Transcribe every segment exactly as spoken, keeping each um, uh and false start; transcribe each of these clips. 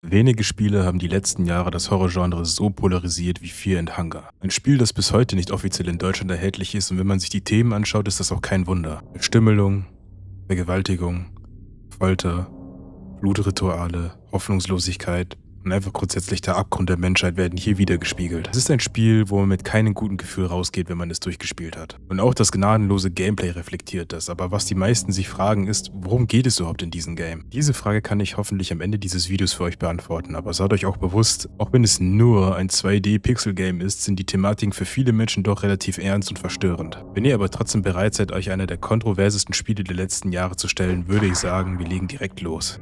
Wenige Spiele haben die letzten Jahre das Horrorgenre so polarisiert wie Fear and Hunger. Ein Spiel, das bis heute nicht offiziell in Deutschland erhältlich ist, und wenn man sich die Themen anschaut, ist das auch kein Wunder. Verstümmelung, Vergewaltigung, Folter, Blutrituale, Hoffnungslosigkeit und einfach grundsätzlich der Abgrund der Menschheit werden hier wiedergespiegelt. Es ist ein Spiel, wo man mit keinem guten Gefühl rausgeht, wenn man es durchgespielt hat. Und auch das gnadenlose Gameplay reflektiert das, aber was die meisten sich fragen ist, worum geht es überhaupt in diesem Game? Diese Frage kann ich hoffentlich am Ende dieses Videos für euch beantworten, aber seid euch auch bewusst, auch wenn es nur ein zwei D-Pixel-Game ist, sind die Thematiken für viele Menschen doch relativ ernst und verstörend. Wenn ihr aber trotzdem bereit seid, euch einer der kontroversesten Spiele der letzten Jahre zu stellen, würde ich sagen, wir legen direkt los.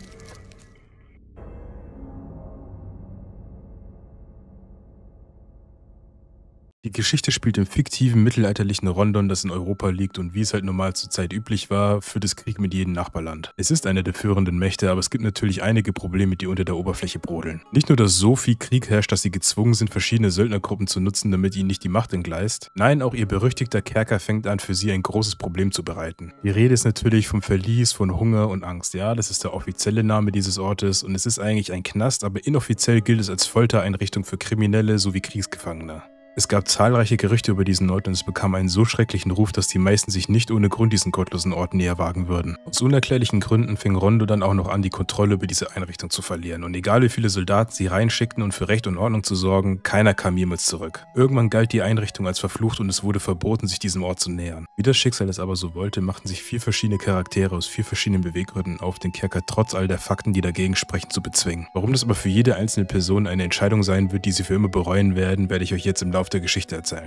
Die Geschichte spielt im fiktiven mittelalterlichen London, das in Europa liegt und wie es halt normal zur Zeit üblich war, führt es Krieg mit jedem Nachbarland. Es ist eine der führenden Mächte, aber es gibt natürlich einige Probleme, die unter der Oberfläche brodeln. Nicht nur, dass so viel Krieg herrscht, dass sie gezwungen sind, verschiedene Söldnergruppen zu nutzen, damit ihnen nicht die Macht entgleist. Nein, auch ihr berüchtigter Kerker fängt an, für sie ein großes Problem zu bereiten. Die Rede ist natürlich vom Verlies, von Hunger und Angst. Ja, das ist der offizielle Name dieses Ortes und es ist eigentlich ein Knast, aber inoffiziell gilt es als Foltereinrichtung für Kriminelle sowie Kriegsgefangene. Es gab zahlreiche Gerüchte über diesen Ort und es bekam einen so schrecklichen Ruf, dass die meisten sich nicht ohne Grund diesen gottlosen Ort näher wagen würden. Aus unerklärlichen Gründen fing Rondo dann auch noch an, die Kontrolle über diese Einrichtung zu verlieren. Und egal wie viele Soldaten sie reinschickten und für Recht und Ordnung zu sorgen, keiner kam jemals zurück. Irgendwann galt die Einrichtung als verflucht und es wurde verboten, sich diesem Ort zu nähern. Wie das Schicksal es aber so wollte, machten sich vier verschiedene Charaktere aus vier verschiedenen Beweggründen auf, den Kerker trotz all der Fakten, die dagegen sprechen, zu bezwingen. Warum das aber für jede einzelne Person eine Entscheidung sein wird, die sie für immer bereuen werden, werde ich euch jetzt im Laufe der Geschichte erzählen.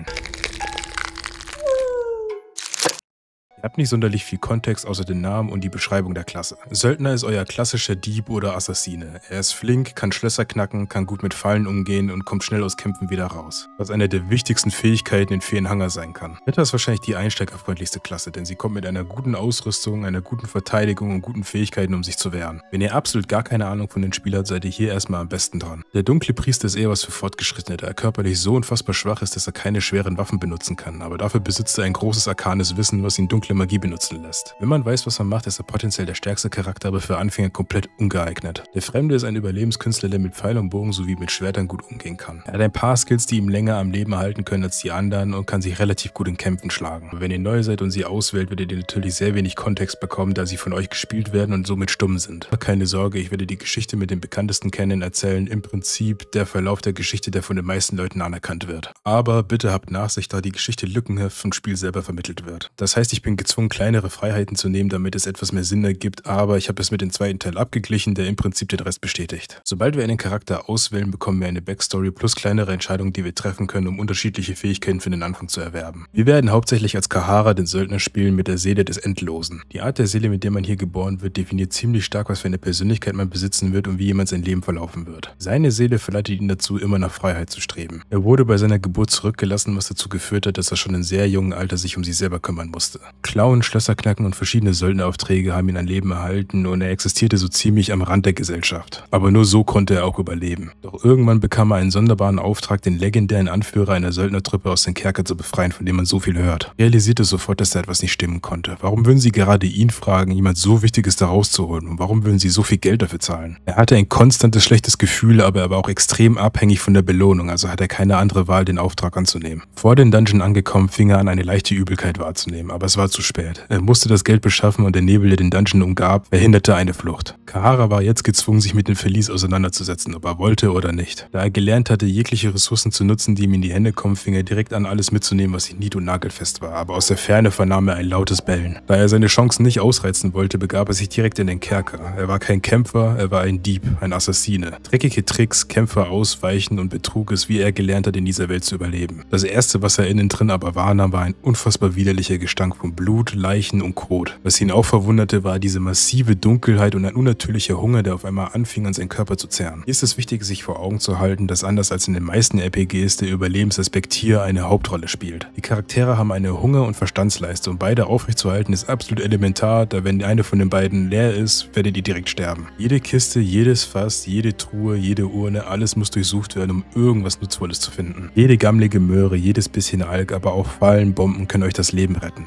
Ihr habt nicht sonderlich viel Kontext außer den Namen und die Beschreibung der Klasse. Söldner ist euer klassischer Dieb oder Assassine. Er ist flink, kann Schlösser knacken, kann gut mit Fallen umgehen und kommt schnell aus Kämpfen wieder raus. Was eine der wichtigsten Fähigkeiten in Fear and Hunger sein kann. Ritter ist wahrscheinlich die einsteigerfreundlichste Klasse, denn sie kommt mit einer guten Ausrüstung, einer guten Verteidigung und guten Fähigkeiten, um sich zu wehren. Wenn ihr absolut gar keine Ahnung von den Spielen habt, seid ihr hier erstmal am besten dran. Der dunkle Priester ist eher was für Fortgeschrittene, da er körperlich so unfassbar schwach ist, dass er keine schweren Waffen benutzen kann, aber dafür besitzt er ein großes arkanes Wissen, was ihn dunkle Magie benutzen lässt. Wenn man weiß, was man macht, ist er potenziell der stärkste Charakter, aber für Anfänger komplett ungeeignet. Der Fremde ist ein Überlebenskünstler, der mit Pfeil und Bogen sowie mit Schwertern gut umgehen kann. Er hat ein paar Skills, die ihm länger am Leben erhalten können als die anderen und kann sich relativ gut in Kämpfen schlagen. Aber wenn ihr neu seid und sie auswählt, werdet ihr natürlich sehr wenig Kontext bekommen, da sie von euch gespielt werden und somit stumm sind. Aber keine Sorge, ich werde die Geschichte mit den bekanntesten kennen erzählen, im Prinzip der Verlauf der Geschichte, der von den meisten Leuten anerkannt wird. Aber bitte habt Nachsicht, da die Geschichte lückenhaft vom Spiel selber vermittelt wird. Das heißt, ich bin gezwungen, kleinere Freiheiten zu nehmen, damit es etwas mehr Sinn ergibt, aber ich habe es mit dem zweiten Teil abgeglichen, der im Prinzip den Rest bestätigt. Sobald wir einen Charakter auswählen, bekommen wir eine Backstory plus kleinere Entscheidungen, die wir treffen können, um unterschiedliche Fähigkeiten für den Anfang zu erwerben. Wir werden hauptsächlich als Kahara den Söldner spielen mit der Seele des Endlosen. Die Art der Seele, mit der man hier geboren wird, definiert ziemlich stark, was für eine Persönlichkeit man besitzen wird und wie jemand sein Leben verlaufen wird. Seine Seele verleitet ihn dazu, immer nach Freiheit zu streben. Er wurde bei seiner Geburt zurückgelassen, was dazu geführt hat, dass er schon in sehr jungen Alter sich um sich selber kümmern musste. Klauen, Schlösser knacken und verschiedene Söldneraufträge haben ihn ein Leben erhalten und er existierte so ziemlich am Rand der Gesellschaft. Aber nur so konnte er auch überleben. Doch irgendwann bekam er einen sonderbaren Auftrag, den legendären Anführer einer Söldnertruppe aus dem Kerker zu befreien, von dem man so viel hört. Er realisierte sofort, dass da etwas nicht stimmen konnte. Warum würden sie gerade ihn fragen, jemand so Wichtiges da rauszuholen? Und warum würden sie so viel Geld dafür zahlen? Er hatte ein konstantes schlechtes Gefühl, aber er war auch extrem abhängig von der Belohnung, also hatte er keine andere Wahl, den Auftrag anzunehmen. Vor den Dungeon angekommen, fing er an, eine leichte Übelkeit wahrzunehmen, aber es war zu spät. Er musste das Geld beschaffen und der Nebel, der den Dungeon umgab, verhinderte eine Flucht. Kahara war jetzt gezwungen, sich mit dem Verlies auseinanderzusetzen, ob er wollte oder nicht. Da er gelernt hatte, jegliche Ressourcen zu nutzen, die ihm in die Hände kommen, fing er direkt an, alles mitzunehmen, was nied- und nagelfest war, aber aus der Ferne vernahm er ein lautes Bellen. Da er seine Chancen nicht ausreizen wollte, begab er sich direkt in den Kerker. Er war kein Kämpfer, er war ein Dieb, ein Assassine. Dreckige Tricks, Kämpfer ausweichen und Betrug ist, wie er gelernt hat, in dieser Welt zu überleben. Das erste, was er innen drin aber wahrnahm, war ein unfassbar widerlicher Gestank von Blut, Leichen und Kot. Was ihn auch verwunderte, war diese massive Dunkelheit und ein unnatürlicher Hunger, der auf einmal anfing, an seinen Körper zu zehren. Hier ist es wichtig, sich vor Augen zu halten, dass anders als in den meisten R P Gs der Überlebensaspekt hier eine Hauptrolle spielt. Die Charaktere haben eine Hunger- und Verstandsleiste und beide aufrechtzuerhalten ist absolut elementar, da wenn eine von den beiden leer ist, werdet ihr direkt sterben. Jede Kiste, jedes Fass, jede Truhe, jede Urne, alles muss durchsucht werden, um irgendwas Nutzvolles zu finden. Jede gammlige Möhre, jedes bisschen Alk, aber auch Fallen, Bomben können euch das Leben retten. Der Blut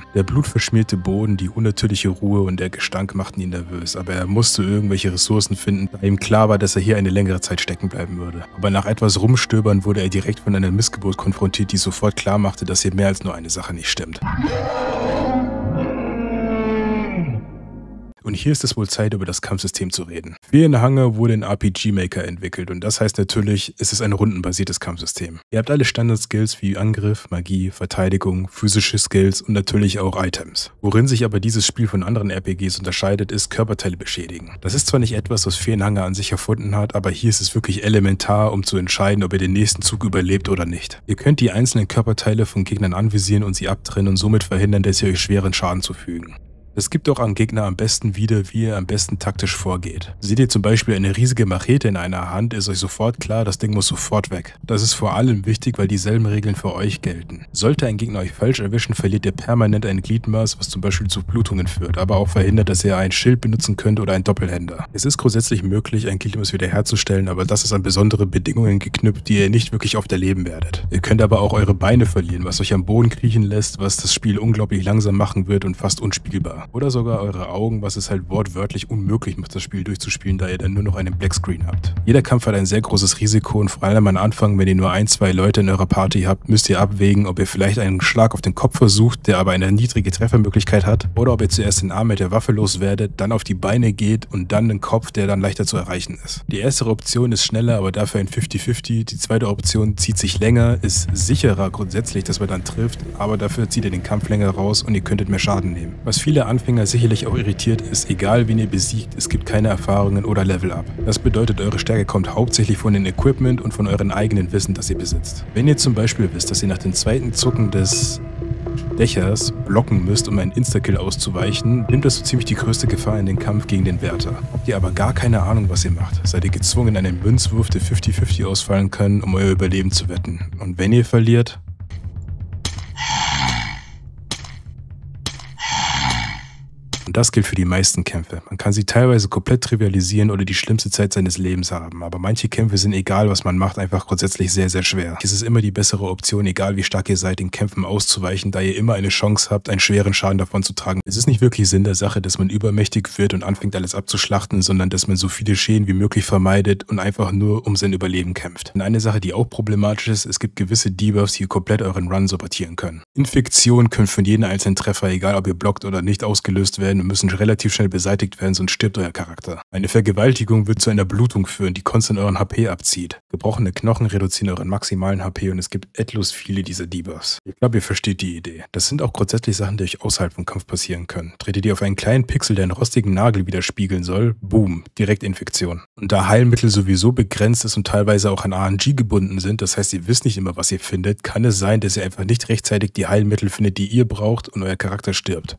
blutverschmierte Boden, die unnatürliche Ruhe und der Gestank machten ihn nervös, aber er musste irgendwelche Ressourcen finden, da ihm klar war, dass er hier eine längere Zeit stecken bleiben würde. Aber nach etwas Rumstöbern wurde er direkt von einer Missgeburt konfrontiert, die sofort klar machte, dass hier mehr als nur eine Sache nicht stimmt. Und hier ist es wohl Zeit, über das Kampfsystem zu reden. Fear-and-Hunger wurde in R P G Maker entwickelt und das heißt natürlich, es ist ein rundenbasiertes Kampfsystem. Ihr habt alle Standard-Skills wie Angriff, Magie, Verteidigung, physische Skills und natürlich auch Items. Worin sich aber dieses Spiel von anderen R P Gs unterscheidet, ist Körperteile beschädigen. Das ist zwar nicht etwas, was Fear-and-Hunger an sich erfunden hat, aber hier ist es wirklich elementar, um zu entscheiden, ob ihr den nächsten Zug überlebt oder nicht. Ihr könnt die einzelnen Körperteile von Gegnern anvisieren und sie abtrennen und somit verhindern, dass sie euch schweren Schaden zufügen. Es gibt auch am Gegner am besten wieder, wie ihr am besten taktisch vorgeht. Seht ihr zum Beispiel eine riesige Machete in einer Hand, ist euch sofort klar, das Ding muss sofort weg. Das ist vor allem wichtig, weil dieselben Regeln für euch gelten. Sollte ein Gegner euch falsch erwischen, verliert ihr permanent ein Gliedmaß, was zum Beispiel zu Blutungen führt, aber auch verhindert, dass ihr ein Schild benutzen könnt oder einen Doppelhänder. Es ist grundsätzlich möglich, ein Gliedmaß wiederherzustellen, aber das ist an besondere Bedingungen geknüpft, die ihr nicht wirklich oft erleben werdet. Ihr könnt aber auch eure Beine verlieren, was euch am Boden kriechen lässt, was das Spiel unglaublich langsam machen wird und fast unspielbar. Oder sogar eure Augen, was es halt wortwörtlich unmöglich macht, das Spiel durchzuspielen, da ihr dann nur noch einen Blackscreen habt. Jeder Kampf hat ein sehr großes Risiko und vor allem am Anfang, wenn ihr nur ein, zwei Leute in eurer Party habt, müsst ihr abwägen, ob ihr vielleicht einen Schlag auf den Kopf versucht, der aber eine niedrige Treffermöglichkeit hat, oder ob ihr zuerst den Arm mit der Waffe loswerdet, dann auf die Beine geht und dann den Kopf, der dann leichter zu erreichen ist. Die erste Option ist schneller, aber dafür ein fünfzig fünfzig. Die zweite Option zieht sich länger, ist sicherer grundsätzlich, dass man dann trifft, aber dafür zieht ihr den Kampf länger raus und ihr könntet mehr Schaden nehmen. Was viele Anfänger sicherlich auch irritiert ist, egal wen ihr besiegt, es gibt keine Erfahrungen oder Level-Up. Das bedeutet, eure Stärke kommt hauptsächlich von dem Equipment und von euren eigenen Wissen, das ihr besitzt. Wenn ihr zum Beispiel wisst, dass ihr nach dem zweiten Zucken des Stechers blocken müsst, um einen Insta-Kill auszuweichen, nimmt das so ziemlich die größte Gefahr in den Kampf gegen den Wärter. Habt ihr aber gar keine Ahnung, was ihr macht, seid ihr gezwungen, einen Münzwurf, der fünfzig fünfzig ausfallen kann, um euer Überleben zu wetten. Und wenn ihr verliert, und das gilt für die meisten Kämpfe. Man kann sie teilweise komplett trivialisieren oder die schlimmste Zeit seines Lebens haben, aber manche Kämpfe sind, egal was man macht, einfach grundsätzlich sehr, sehr schwer. Es ist immer die bessere Option, egal wie stark ihr seid, den Kämpfen auszuweichen, da ihr immer eine Chance habt, einen schweren Schaden davon zu tragen. Es ist nicht wirklich Sinn der Sache, dass man übermächtig wird und anfängt, alles abzuschlachten, sondern dass man so viele Schäden wie möglich vermeidet und einfach nur um sein Überleben kämpft. Und eine Sache, die auch problematisch ist, es gibt gewisse Debuffs, die komplett euren Run sabotieren können. Infektionen können von jedem einzelnen Treffer, egal ob ihr blockt oder nicht, ausgelöst werden und müssen relativ schnell beseitigt werden, sonst stirbt euer Charakter. Eine Vergewaltigung wird zu einer Blutung führen, die konstant euren H P abzieht. Gebrochene Knochen reduzieren euren maximalen H P und es gibt etlos viele dieser Debuffs. Ich glaube, ihr versteht die Idee. Das sind auch grundsätzlich Sachen, die euch außerhalb vom Kampf passieren können. Tretet ihr auf einen kleinen Pixel, der einen rostigen Nagel widerspiegeln soll, boom, direkt Infektion. Und da Heilmittel sowieso begrenzt ist und teilweise auch an R N G gebunden sind, das heißt, ihr wisst nicht immer, was ihr findet, kann es sein, dass ihr einfach nicht rechtzeitig die Heilmittel findet, die ihr braucht und euer Charakter stirbt.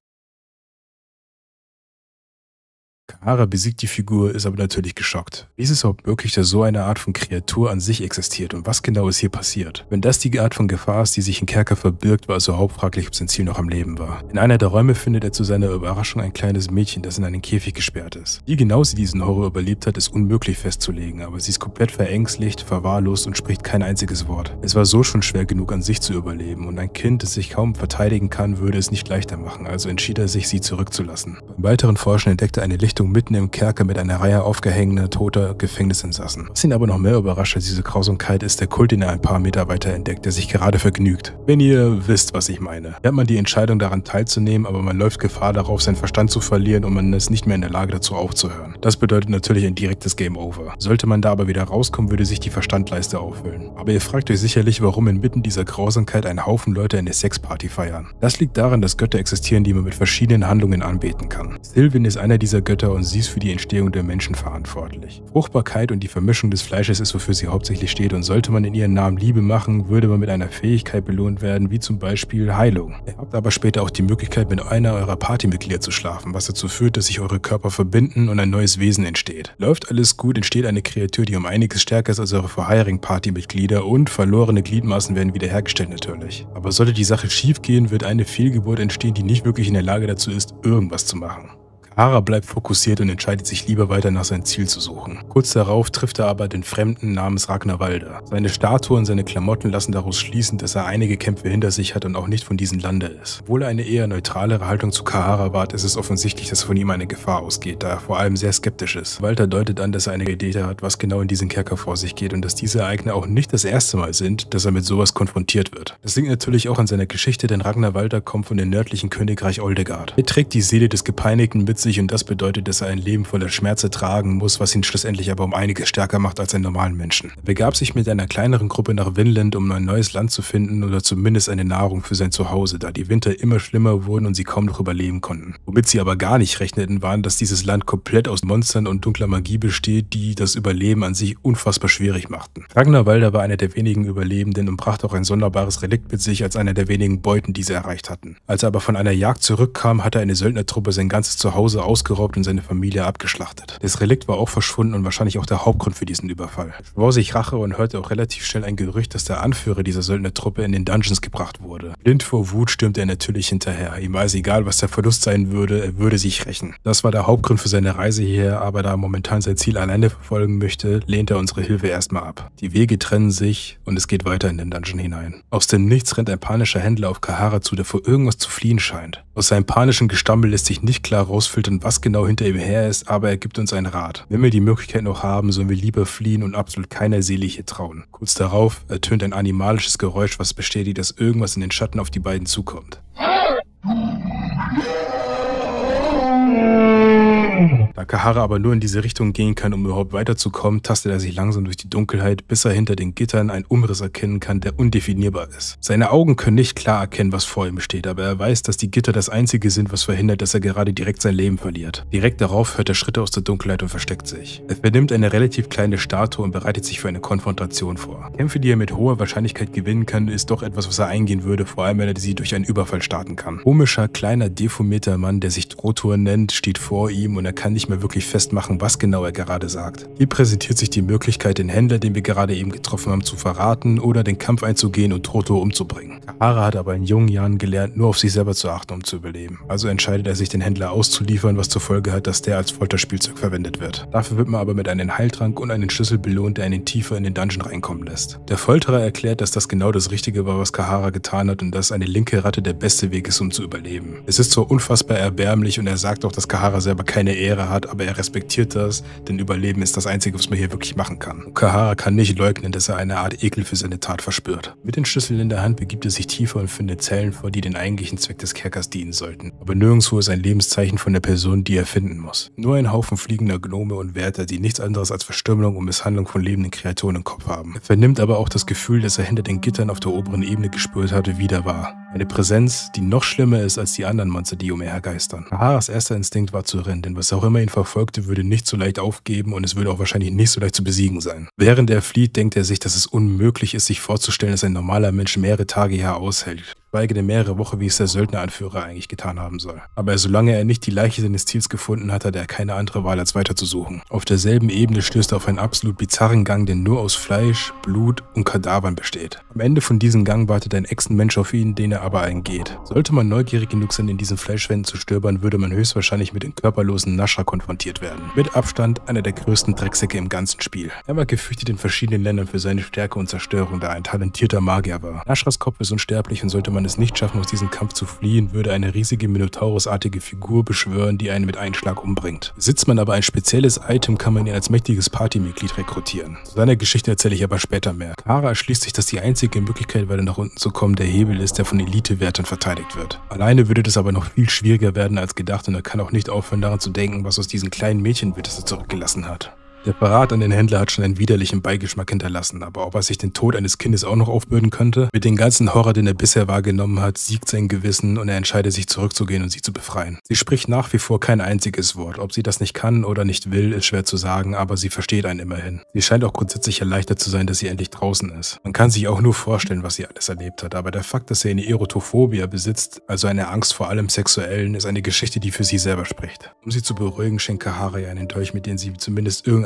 Kahara besiegt die Figur, ist aber natürlich geschockt. Wie ist es überhaupt möglich, dass so eine Art von Kreatur an sich existiert und was genau ist hier passiert? Wenn das die Art von Gefahr ist, die sich in Kerker verbirgt, war es überhaupt fraglich, ob sein Ziel noch am Leben war. In einer der Räume findet er zu seiner Überraschung ein kleines Mädchen, das in einen Käfig gesperrt ist. Wie genau sie diesen Horror überlebt hat, ist unmöglich festzulegen, aber sie ist komplett verängstigt, verwahrlost und spricht kein einziges Wort. Es war so schon schwer genug, an sich zu überleben und ein Kind, das sich kaum verteidigen kann, würde es nicht leichter machen, also entschied er sich, sie zurückzulassen. Beim weiteren Forschen entdeckte er eine Lichtung mitten im Kerker mit einer Reihe aufgehängter, toter Gefängnisinsassen. Was ihn aber noch mehr überrascht als diese Grausamkeit, ist der Kult, den er ein paar Meter weiter entdeckt, der sich gerade vergnügt. Wenn ihr wisst, was ich meine. Hier hat man die Entscheidung, daran teilzunehmen, aber man läuft Gefahr darauf, seinen Verstand zu verlieren und man ist nicht mehr in der Lage dazu aufzuhören. Das bedeutet natürlich ein direktes Game Over. Sollte man da aber wieder rauskommen, würde sich die Verstandleiste auffüllen. Aber ihr fragt euch sicherlich, warum inmitten dieser Grausamkeit ein Haufen Leute eine Sexparty feiern. Das liegt daran, dass Götter existieren, die man mit verschiedenen Handlungen anbeten kann. Sylvan ist einer dieser Götter und sie ist für die Entstehung der Menschen verantwortlich. Fruchtbarkeit und die Vermischung des Fleisches ist, wofür sie hauptsächlich steht, und sollte man in ihren Namen Liebe machen, würde man mit einer Fähigkeit belohnt werden, wie zum Beispiel Heilung. Ihr habt aber später auch die Möglichkeit, mit einer eurer Partymitglieder zu schlafen, was dazu führt, dass sich eure Körper verbinden und ein neues Wesen entsteht. Läuft alles gut, entsteht eine Kreatur, die um einiges stärker ist als eure vorherigen Partymitglieder und verlorene Gliedmaßen werden wiederhergestellt natürlich. Aber sollte die Sache schief gehen, wird eine Fehlgeburt entstehen, die nicht wirklich in der Lage dazu ist, irgendwas zu machen. Kahara bleibt fokussiert und entscheidet sich lieber weiter nach seinem Ziel zu suchen. Kurz darauf trifft er aber den Fremden namens Ragnarvalda. Seine Statue und seine Klamotten lassen daraus schließen, dass er einige Kämpfe hinter sich hat und auch nicht von diesem Lande ist. Obwohl er eine eher neutralere Haltung zu Kahara wahrt, ist es offensichtlich, dass von ihm eine Gefahr ausgeht, da er vor allem sehr skeptisch ist. Walter deutet an, dass er eine Idee hat, was genau in diesem Kerker vor sich geht und dass diese Ereignisse auch nicht das erste Mal sind, dass er mit sowas konfrontiert wird. Das liegt natürlich auch an seiner Geschichte, denn Ragnarvalda kommt von dem nördlichen Königreich Oldegard. Er trägt die Seele des Gepeinigten mit sich und das bedeutet, dass er ein Leben voller Schmerz ertragen muss, was ihn schlussendlich aber um einiges stärker macht als einen normalen Menschen. Er begab sich mit einer kleineren Gruppe nach Vinland, um ein neues Land zu finden oder zumindest eine Nahrung für sein Zuhause, da die Winter immer schlimmer wurden und sie kaum noch überleben konnten. Womit sie aber gar nicht rechneten, waren, dass dieses Land komplett aus Monstern und dunkler Magie besteht, die das Überleben an sich unfassbar schwierig machten. Ragnarvalda war einer der wenigen Überlebenden und brachte auch ein sonderbares Relikt mit sich als einer der wenigen Beuten, die sie erreicht hatten. Als er aber von einer Jagd zurückkam, hatte eine Söldnertruppe sein ganzes Zuhause ausgeraubt und seine Familie abgeschlachtet. Das Relikt war auch verschwunden und wahrscheinlich auch der Hauptgrund für diesen Überfall. Er schwor sich Rache und hörte auch relativ schnell ein Gerücht, dass der Anführer dieser Söldnertruppe in den Dungeons gebracht wurde. Blind vor Wut stürmte er natürlich hinterher. Ihm war es egal, was der Verlust sein würde, er würde sich rächen. Das war der Hauptgrund für seine Reise hierher, aber da er momentan sein Ziel alleine verfolgen möchte, lehnt er unsere Hilfe erstmal ab. Die Wege trennen sich und es geht weiter in den Dungeon hinein. Aus dem Nichts rennt ein panischer Händler auf Kahara zu, der vor irgendwas zu fliehen scheint. Aus seinem panischen Gestammel lässt sich nicht klar rausfiltern, was genau hinter ihm her ist, aber er gibt uns einen Rat. Wenn wir die Möglichkeit noch haben, sollen wir lieber fliehen und absolut keiner Seele hier trauen. Kurz darauf ertönt ein animalisches Geräusch, was bestätigt, dass irgendwas in den Schatten auf die beiden zukommt. Da Kahara aber nur in diese Richtung gehen kann, um überhaupt weiterzukommen, tastet er sich langsam durch die Dunkelheit, bis er hinter den Gittern einen Umriss erkennen kann, der undefinierbar ist. Seine Augen können nicht klar erkennen, was vor ihm steht, aber er weiß, dass die Gitter das Einzige sind, was verhindert, dass er gerade direkt sein Leben verliert. Direkt darauf hört er Schritte aus der Dunkelheit und versteckt sich. Er vernimmt eine relativ kleine Statue und bereitet sich für eine Konfrontation vor. Kämpfe, die er mit hoher Wahrscheinlichkeit gewinnen kann, ist doch etwas, was er eingehen würde, vor allem wenn er sie durch einen Überfall starten kann. Komischer, kleiner, deformierter Mann, der sich Drotor nennt, steht vor ihm und er kann nicht mehr wirklich festmachen, was genau er gerade sagt. Hier präsentiert sich die Möglichkeit, den Händler, den wir gerade eben getroffen haben, zu verraten oder den Kampf einzugehen und Drotor umzubringen. Kahara hat aber in jungen Jahren gelernt, nur auf sich selber zu achten, um zu überleben. Also entscheidet er sich, den Händler auszuliefern, was zur Folge hat, dass der als Folterspielzeug verwendet wird. Dafür wird man aber mit einem Heiltrank und einem Schlüssel belohnt, der ihn tiefer in den Dungeon reinkommen lässt. Der Folterer erklärt, dass das genau das Richtige war, was Kahara getan hat und dass eine linke Ratte der beste Weg ist, um zu überleben. Es ist zwar unfassbar erbärmlich und er sagt auch, dass Kahara selber keine Ehre hat, aber er respektiert das, denn Überleben ist das Einzige, was man hier wirklich machen kann. Und Kahara kann nicht leugnen, dass er eine Art Ekel für seine Tat verspürt. Mit den Schlüsseln in der Hand begibt er sich tiefer und findet Zellen vor, die den eigentlichen Zweck des Kerkers dienen sollten. Aber nirgendwo ist ein Lebenszeichen von der Person, die er finden muss. Nur ein Haufen fliegender Gnome und Wärter, die nichts anderes als Verstümmelung und Misshandlung von lebenden Kreaturen im Kopf haben. Er vernimmt aber auch das Gefühl, das er hinter den Gittern auf der oberen Ebene gespürt hatte, wieder wahr. Eine Präsenz, die noch schlimmer ist als die anderen Monster, die umhergeistern. Kaharas erster Instinkt war zu rennen, denn was auch immer ihn verfolgte, würde nicht so leicht aufgeben und es würde auch wahrscheinlich nicht so leicht zu besiegen sein. Während er flieht, denkt er sich, dass es unmöglich ist, sich vorzustellen, dass ein normaler Mensch mehrere Tage hier aushält. Schweige denn mehrere Wochen, wie es der Söldneranführer eigentlich getan haben soll. Aber solange er nicht die Leiche seines Ziels gefunden hat, hat er keine andere Wahl, als weiterzusuchen. Auf derselben Ebene stößt er auf einen absolut bizarren Gang, der nur aus Fleisch, Blut und Kadavern besteht. Am Ende von diesem Gang wartet ein Echsenmensch auf ihn, den er aber eingeht. Sollte man neugierig genug sein, in diesen Fleischwänden zu stöbern, würde man höchstwahrscheinlich mit dem körperlosen Nascha konfrontiert werden. Mit Abstand einer der größten Drecksäcke im ganzen Spiel. Er war gefürchtet in verschiedenen Ländern für seine Stärke und Zerstörung, da er ein talentierter Magier war. Naschras Kopf ist unsterblich und sollte man es nicht schaffen, aus diesem Kampf zu fliehen, würde eine riesige Minotaurus-artige Figur beschwören, die einen mit einem Schlag umbringt. Besitzt man aber ein spezielles Item, kann man ihn als mächtiges Partymitglied rekrutieren. Zu seiner Geschichte erzähle ich aber später mehr. Kahara erschließt sich, dass die einzige Möglichkeit, weiter nach unten zu kommen, der Hebel ist, der von Elite-Wärtern verteidigt wird. Alleine würde das aber noch viel schwieriger werden als gedacht und er kann auch nicht aufhören, daran zu denken, was aus diesem kleinen Mädchen wird, das er zurückgelassen hat. Der Verrat an den Händler hat schon einen widerlichen Beigeschmack hinterlassen, aber ob er sich den Tod eines Kindes auch noch aufbürden könnte? Mit dem ganzen Horror, den er bisher wahrgenommen hat, siegt sein Gewissen und er entscheidet sich zurückzugehen und sie zu befreien. Sie spricht nach wie vor kein einziges Wort. Ob sie das nicht kann oder nicht will, ist schwer zu sagen, aber sie versteht einen immerhin. Sie scheint auch grundsätzlich erleichtert zu sein, dass sie endlich draußen ist. Man kann sich auch nur vorstellen, was sie alles erlebt hat, aber der Fakt, dass sie eine Erotophobia besitzt, also eine Angst vor allem Sexuellen, ist eine Geschichte, die für sie selber spricht. Um sie zu beruhigen, schenkt Kahara ihr einen Dolch, mit dem sie zumindest irgendeine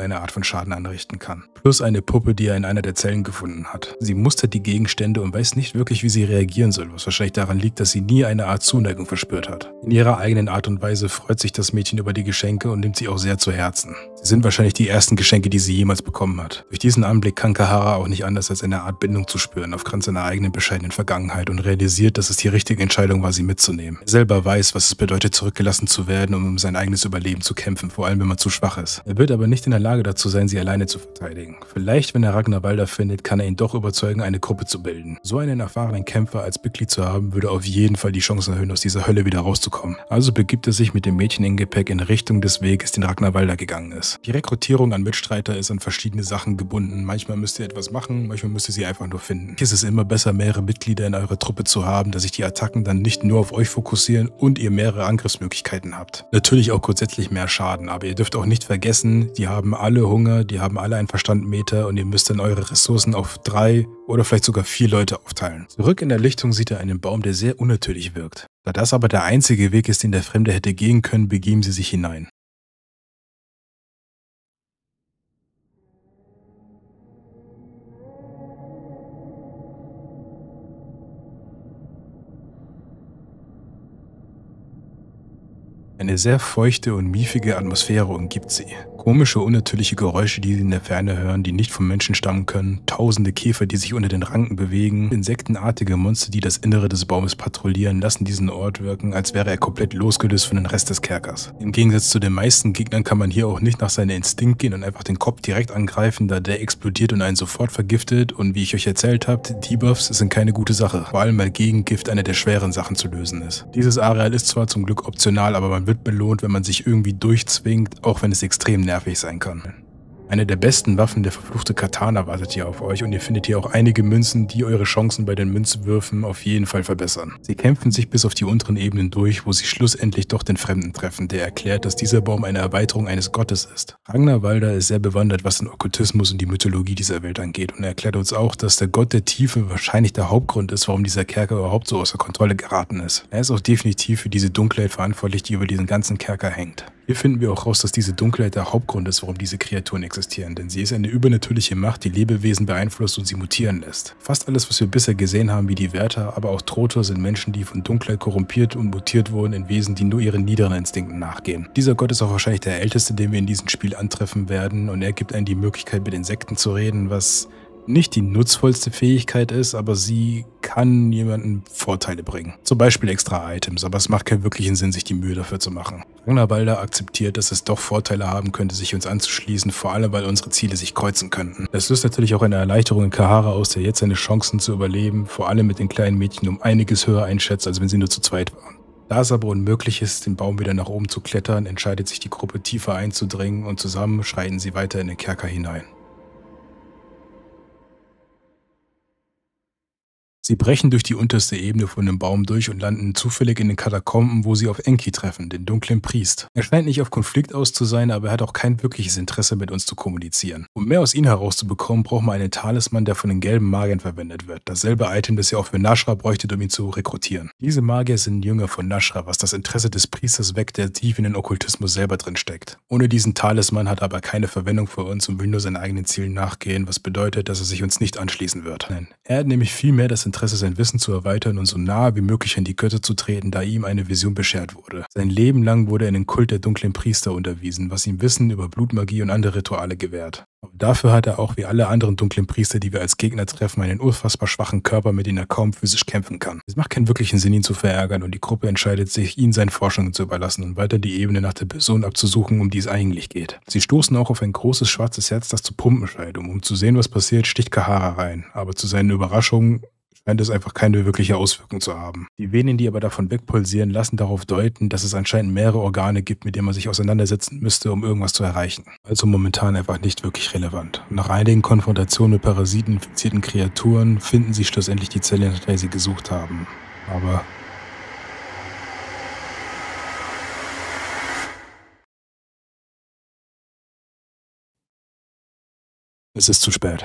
irgendeine Art von Schaden anrichten kann. Plus eine Puppe, die er in einer der Zellen gefunden hat. Sie mustert die Gegenstände und weiß nicht wirklich, wie sie reagieren soll, was wahrscheinlich daran liegt, dass sie nie eine Art Zuneigung verspürt hat. In ihrer eigenen Art und Weise freut sich das Mädchen über die Geschenke und nimmt sie auch sehr zu Herzen. Sie sind wahrscheinlich die ersten Geschenke, die sie jemals bekommen hat. Durch diesen Anblick kann Kahara auch nicht anders als eine Art Bindung zu spüren aufgrund seiner eigenen bescheidenen Vergangenheit und realisiert, dass es die richtige Entscheidung war, sie mitzunehmen. Er selber weiß, was es bedeutet, zurückgelassen zu werden, um um sein eigenes Überleben zu kämpfen, vor allem wenn man zu schwach ist. Er wird aber nicht in der Lage dazu sein, sie alleine zu verteidigen. Vielleicht, wenn er Ragnar Balder findet, kann er ihn doch überzeugen, eine Gruppe zu bilden. So einen erfahrenen Kämpfer als Mitglied zu haben, würde auf jeden Fall die Chancen erhöhen, aus dieser Hölle wieder rauszukommen. Also begibt er sich mit dem Mädchen in Gepäck in Richtung des Weges, den Ragnar Balder gegangen ist. Die Rekrutierung an Mitstreiter ist an verschiedene Sachen gebunden. Manchmal müsst ihr etwas machen, manchmal müsst ihr sie einfach nur finden. Es ist immer besser, mehrere Mitglieder in eurer Truppe zu haben, dass sich die Attacken dann nicht nur auf euch fokussieren und ihr mehrere Angriffsmöglichkeiten habt. Natürlich auch grundsätzlich mehr Schaden, aber ihr dürft auch nicht vergessen, die haben alle Hunger, die haben alle einen Verstandmeter und ihr müsst dann eure Ressourcen auf drei oder vielleicht sogar vier Leute aufteilen. Zurück in der Lichtung sieht er einen Baum, der sehr unnatürlich wirkt. Da das aber der einzige Weg ist, den der Fremde hätte gehen können, begeben sie sich hinein. Eine sehr feuchte und miefige Atmosphäre umgibt sie. Komische, unnatürliche Geräusche, die sie in der Ferne hören, die nicht vom Menschen stammen können, tausende Käfer, die sich unter den Ranken bewegen, insektenartige Monster, die das Innere des Baumes patrouillieren, lassen diesen Ort wirken, als wäre er komplett losgelöst von den Rest des Kerkers. Im Gegensatz zu den meisten Gegnern kann man hier auch nicht nach seinem Instinkt gehen und einfach den Kopf direkt angreifen, da der explodiert und einen sofort vergiftet und wie ich euch erzählt habe, Debuffs sind keine gute Sache, vor allem weil Gegengift eine der schweren Sachen zu lösen ist. Dieses Areal ist zwar zum Glück optional, aber man wird belohnt, wenn man sich irgendwie durchzwingt, auch wenn es extrem nervig sein kann. Eine der besten Waffen, der verfluchte Katana, wartet hier auf euch und ihr findet hier auch einige Münzen, die eure Chancen bei den Münzwürfen auf jeden Fall verbessern. Sie kämpfen sich bis auf die unteren Ebenen durch, wo sie schlussendlich doch den Fremden treffen, der erklärt, dass dieser Baum eine Erweiterung eines Gottes ist. Ragnar Balder ist sehr bewandert, was den Okkultismus und die Mythologie dieser Welt angeht und er erklärt uns auch, dass der Gott der Tiefe wahrscheinlich der Hauptgrund ist, warum dieser Kerker überhaupt so außer Kontrolle geraten ist. Er ist auch definitiv für diese Dunkelheit verantwortlich, die über diesen ganzen Kerker hängt. Hier finden wir auch raus, dass diese Dunkelheit der Hauptgrund ist, warum diese Kreaturen existieren, denn sie ist eine übernatürliche Macht, die Lebewesen beeinflusst und sie mutieren lässt. Fast alles, was wir bisher gesehen haben, wie die Wärter, aber auch Trotor, sind Menschen, die von Dunkelheit korrumpiert und mutiert wurden in Wesen, die nur ihren niederen Instinkten nachgehen. Dieser Gott ist auch wahrscheinlich der älteste, den wir in diesem Spiel antreffen werden und er gibt einem die Möglichkeit, mit Insekten zu reden, was nicht die nutzvollste Fähigkeit ist, aber sie kann jemandem Vorteile bringen. Zum Beispiel extra Items, aber es macht keinen wirklichen Sinn, sich die Mühe dafür zu machen. Ragnar Balder akzeptiert, dass es doch Vorteile haben könnte, sich uns anzuschließen, vor allem weil unsere Ziele sich kreuzen könnten. Das löst natürlich auch eine Erleichterung in Kahara aus, der jetzt seine Chancen zu überleben, vor allem mit den kleinen Mädchen, um einiges höher einschätzt, als wenn sie nur zu zweit waren. Da es aber unmöglich ist, den Baum wieder nach oben zu klettern, entscheidet sich die Gruppe tiefer einzudringen und zusammen schreiten sie weiter in den Kerker hinein. Sie brechen durch die unterste Ebene von dem Baum durch und landen zufällig in den Katakomben, wo sie auf Enki treffen, den dunklen Priest. Er scheint nicht auf Konflikt aus zu sein, aber er hat auch kein wirkliches Interesse mit uns zu kommunizieren. Um mehr aus ihm herauszubekommen, braucht man einen Talisman, der von den gelben Magiern verwendet wird. Dasselbe Item, das ihr auch für Nashra bräuchtet, um ihn zu rekrutieren. Diese Magier sind Jünger von Nashra, was das Interesse des Priesters weckt, der tief in den Okkultismus selber drin steckt. Ohne diesen Talisman hat er aber keine Verwendung für uns und will nur seinen eigenen Zielen nachgehen, was bedeutet, dass er sich uns nicht anschließen wird. Nein, er hat nämlich viel mehr das Interesse, sein Wissen zu erweitern und so nahe wie möglich an die Götter zu treten, da ihm eine Vision beschert wurde. Sein Leben lang wurde er in den Kult der dunklen Priester unterwiesen, was ihm Wissen über Blutmagie und andere Rituale gewährt. Aber dafür hat er auch wie alle anderen dunklen Priester, die wir als Gegner treffen, einen unfassbar schwachen Körper, mit dem er kaum physisch kämpfen kann. Es macht keinen wirklichen Sinn, ihn zu verärgern und die Gruppe entscheidet sich, ihn seinen Forschungen zu überlassen und weiter die Ebene nach der Person abzusuchen, um die es eigentlich geht. Sie stoßen auch auf ein großes schwarzes Herz, das zu pumpen scheint. Um, um zu sehen, was passiert, sticht Kahara rein. Aber zu seinen Überraschungen scheint es einfach keine wirkliche Auswirkung zu haben. Die Venen, die aber davon wegpulsieren, lassen darauf deuten, dass es anscheinend mehrere Organe gibt, mit denen man sich auseinandersetzen müsste, um irgendwas zu erreichen. Also momentan einfach nicht wirklich relevant. Nach einigen Konfrontationen mit parasiteninfizierten Kreaturen finden sie schlussendlich die Zelle, nach der sie gesucht haben. Aber es ist zu spät.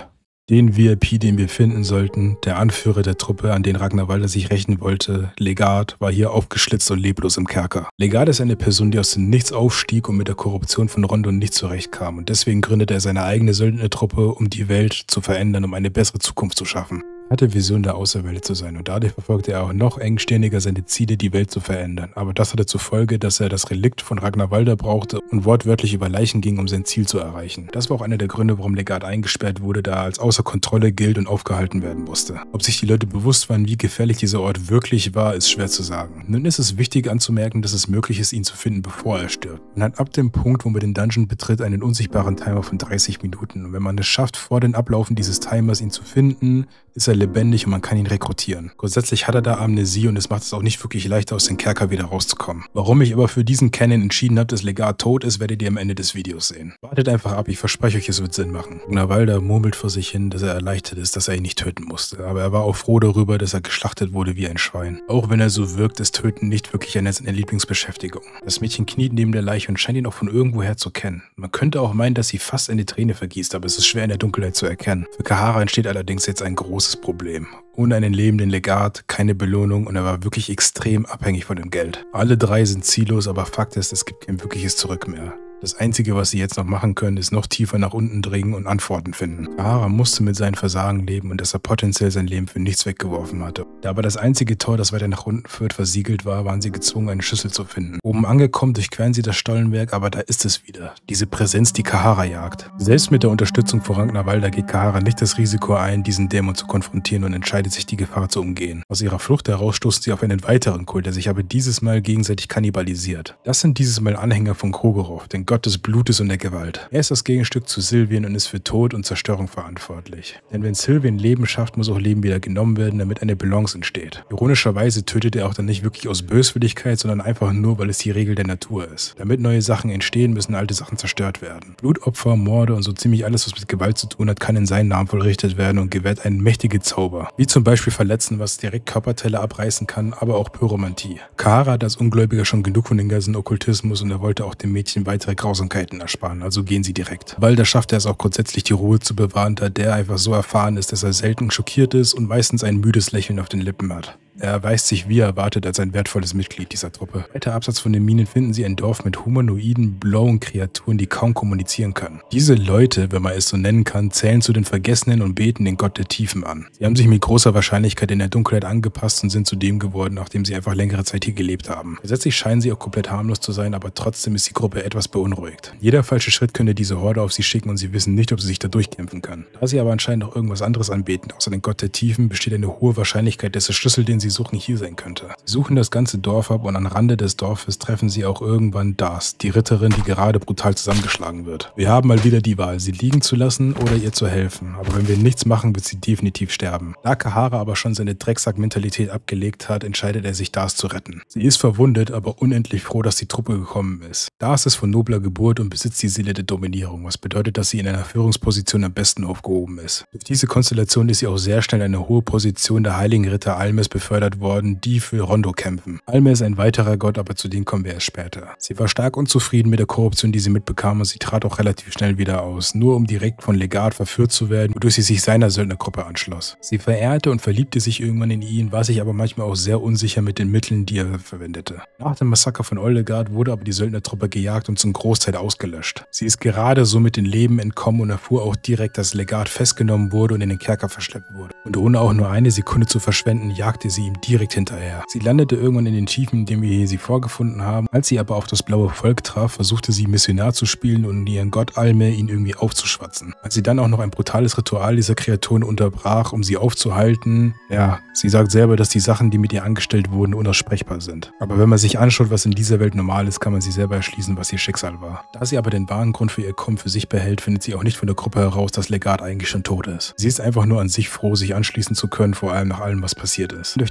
Den V I P, den wir finden sollten, der Anführer der Truppe, an den Ragnarvalda sich rächen wollte, Legard, war hier aufgeschlitzt und leblos im Kerker. Legard ist eine Person, die aus dem Nichts aufstieg und mit der Korruption von Rondo nicht zurechtkam, und deswegen gründete er seine eigene Söldnertruppe, um die Welt zu verändern, um eine bessere Zukunft zu schaffen. Er hatte Vision, der Auserwählte zu sein, und dadurch verfolgte er auch noch engstirniger seine Ziele, die Welt zu verändern. Aber das hatte zur Folge, dass er das Relikt von Ragnarvalda brauchte und wortwörtlich über Leichen ging, um sein Ziel zu erreichen. Das war auch einer der Gründe, warum Legard eingesperrt wurde, da er als außer Kontrolle gilt und aufgehalten werden musste. Ob sich die Leute bewusst waren, wie gefährlich dieser Ort wirklich war, ist schwer zu sagen. Nun ist es wichtig anzumerken, dass es möglich ist, ihn zu finden, bevor er stirbt. Man hat ab dem Punkt, wo man den Dungeon betritt, einen unsichtbaren Timer von dreißig Minuten. Und wenn man es schafft, vor dem Ablaufen dieses Timers ihn zu finden, ist er lebendig und man kann ihn rekrutieren. Grundsätzlich hat er da Amnesie und es macht es auch nicht wirklich leichter, aus dem Kerker wieder rauszukommen. Warum ich aber für diesen Canon entschieden habe, dass Legard tot ist, werdet ihr am Ende des Videos sehen. Wartet einfach ab, ich verspreche euch, es wird Sinn machen. Ragnarvalda murmelt vor sich hin, dass er erleichtert ist, dass er ihn nicht töten musste. Aber er war auch froh darüber, dass er geschlachtet wurde wie ein Schwein. Auch wenn er so wirkt, ist Töten nicht wirklich eine seiner Lieblingsbeschäftigung. Das Mädchen kniet neben der Leiche und scheint ihn auch von irgendwoher zu kennen. Man könnte auch meinen, dass sie fast eine Träne vergießt, aber es ist schwer in der Dunkelheit zu erkennen. Für Kahara entsteht allerdings jetzt ein großes Problem. Ohne einen lebenden Legard, keine Belohnung, und er war wirklich extrem abhängig von dem Geld. Alle drei sind ziellos, aber Fakt ist, es gibt kein wirkliches Zurück mehr. Das Einzige, was sie jetzt noch machen können, ist noch tiefer nach unten dringen und Antworten finden. Kahara musste mit seinen Versagen leben und dass er potenziell sein Leben für nichts weggeworfen hatte. Da aber das einzige Tor, das weiter nach unten führt, versiegelt war, waren sie gezwungen, eine Schüssel zu finden. Oben angekommen durchqueren sie das Stollenwerk, aber da ist es wieder. Diese Präsenz, die Kahara jagt. Selbst mit der Unterstützung von Ragnarvalda geht Kahara nicht das Risiko ein, diesen Dämon zu konfrontieren, und entscheidet sich, die Gefahr zu umgehen. Aus ihrer Flucht heraus stoßen sie auf einen weiteren Kult, der sich aber dieses Mal gegenseitig kannibalisiert. Das sind dieses Mal Anhänger von Krogerov, den Gott des Blutes und der Gewalt. Er ist das Gegenstück zu Sylvian und ist für Tod und Zerstörung verantwortlich. Denn wenn Sylvian Leben schafft, muss auch Leben wieder genommen werden, damit eine Balance entsteht. Ironischerweise tötet er auch dann nicht wirklich aus Böswilligkeit, sondern einfach nur, weil es die Regel der Natur ist. Damit neue Sachen entstehen, müssen alte Sachen zerstört werden. Blutopfer, Morde und so ziemlich alles, was mit Gewalt zu tun hat, kann in seinen Namen vollrichtet werden und gewährt einen mächtigen Zauber. Wie zum Beispiel Verletzen, was direkt Körperteile abreißen kann, aber auch Pyromantie. Kahara hat als Ungläubiger schon genug von den ganzen Okkultismus und er wollte auch dem Mädchen weitere Grausamkeiten ersparen, also gehen sie direkt. Walder schafft er es auch grundsätzlich, die Ruhe zu bewahren, da der einfach so erfahren ist, dass er selten schockiert ist und meistens ein müdes Lächeln auf den Lippen hat. Er erweist sich wie erwartet als ein wertvolles Mitglied dieser Truppe. Weiter abseits von den Minen finden sie ein Dorf mit humanoiden, blauen Kreaturen, die kaum kommunizieren können. Diese Leute, wenn man es so nennen kann, zählen zu den Vergessenen und beten den Gott der Tiefen an. Sie haben sich mit großer Wahrscheinlichkeit in der Dunkelheit angepasst und sind zu dem geworden, nachdem sie einfach längere Zeit hier gelebt haben. Gesetzlich scheinen sie auch komplett harmlos zu sein, aber trotzdem ist die Gruppe etwas beunruhigt. Jeder falsche Schritt könnte diese Horde auf sie schicken und sie wissen nicht, ob sie sich da durchkämpfen können. Da sie aber anscheinend auch irgendwas anderes anbeten, außer den Gott der Tiefen, besteht eine hohe Wahrscheinlichkeit, dass der Schlüssel, den sie suchen, hier sein könnte. Sie suchen das ganze Dorf ab und am Rande des Dorfes treffen sie auch irgendwann Das, die Ritterin, die gerade brutal zusammengeschlagen wird. Wir haben mal wieder die Wahl, sie liegen zu lassen oder ihr zu helfen, aber wenn wir nichts machen, wird sie definitiv sterben. Da Kahara aber schon seine Drecksack-Mentalität abgelegt hat, entscheidet er sich, Das zu retten. Sie ist verwundet, aber unendlich froh, dass die Truppe gekommen ist. Das ist von nobler Geburt und besitzt die Seele der Dominierung, was bedeutet, dass sie in einer Führungsposition am besten aufgehoben ist. Durch diese Konstellation ist sie auch sehr schnell in eine hohe Position der heiligen Ritter Almes befördert worden, die für Rondo kämpfen. Alme ist ein weiterer Gott, aber zu dem kommen wir erst später. Sie war stark unzufrieden mit der Korruption, die sie mitbekam, und sie trat auch relativ schnell wieder aus, nur um direkt von Legard verführt zu werden, wodurch sie sich seiner Söldnergruppe anschloss. Sie verehrte und verliebte sich irgendwann in ihn, war sich aber manchmal auch sehr unsicher mit den Mitteln, die er verwendete. Nach dem Massaker von Oldegard wurde aber die Söldnertruppe gejagt und zum Großteil ausgelöscht. Sie ist gerade so mit dem Leben entkommen und erfuhr auch direkt, dass Legard festgenommen wurde und in den Kerker verschleppt wurde. Und ohne auch nur eine Sekunde zu verschwenden, jagte sie ihm direkt hinterher. Sie landete irgendwann in den Tiefen, in denen wir sie vorgefunden haben. Als sie aber auf das blaue Volk traf, versuchte sie Missionar zu spielen und ihren Gott Alme ihn irgendwie aufzuschwatzen. Als sie dann auch noch ein brutales Ritual dieser Kreaturen unterbrach, um sie aufzuhalten, ja, sie sagt selber, dass die Sachen, die mit ihr angestellt wurden, unaussprechbar sind. Aber wenn man sich anschaut, was in dieser Welt normal ist, kann man sich selber erschließen, was ihr Schicksal war. Da sie aber den wahren Grund für ihr Kommen für sich behält, findet sie auch nicht von der Gruppe heraus, dass Legard eigentlich schon tot ist. Sie ist einfach nur an sich froh, sich anschließen zu können, vor allem nach allem, was passiert ist. Durch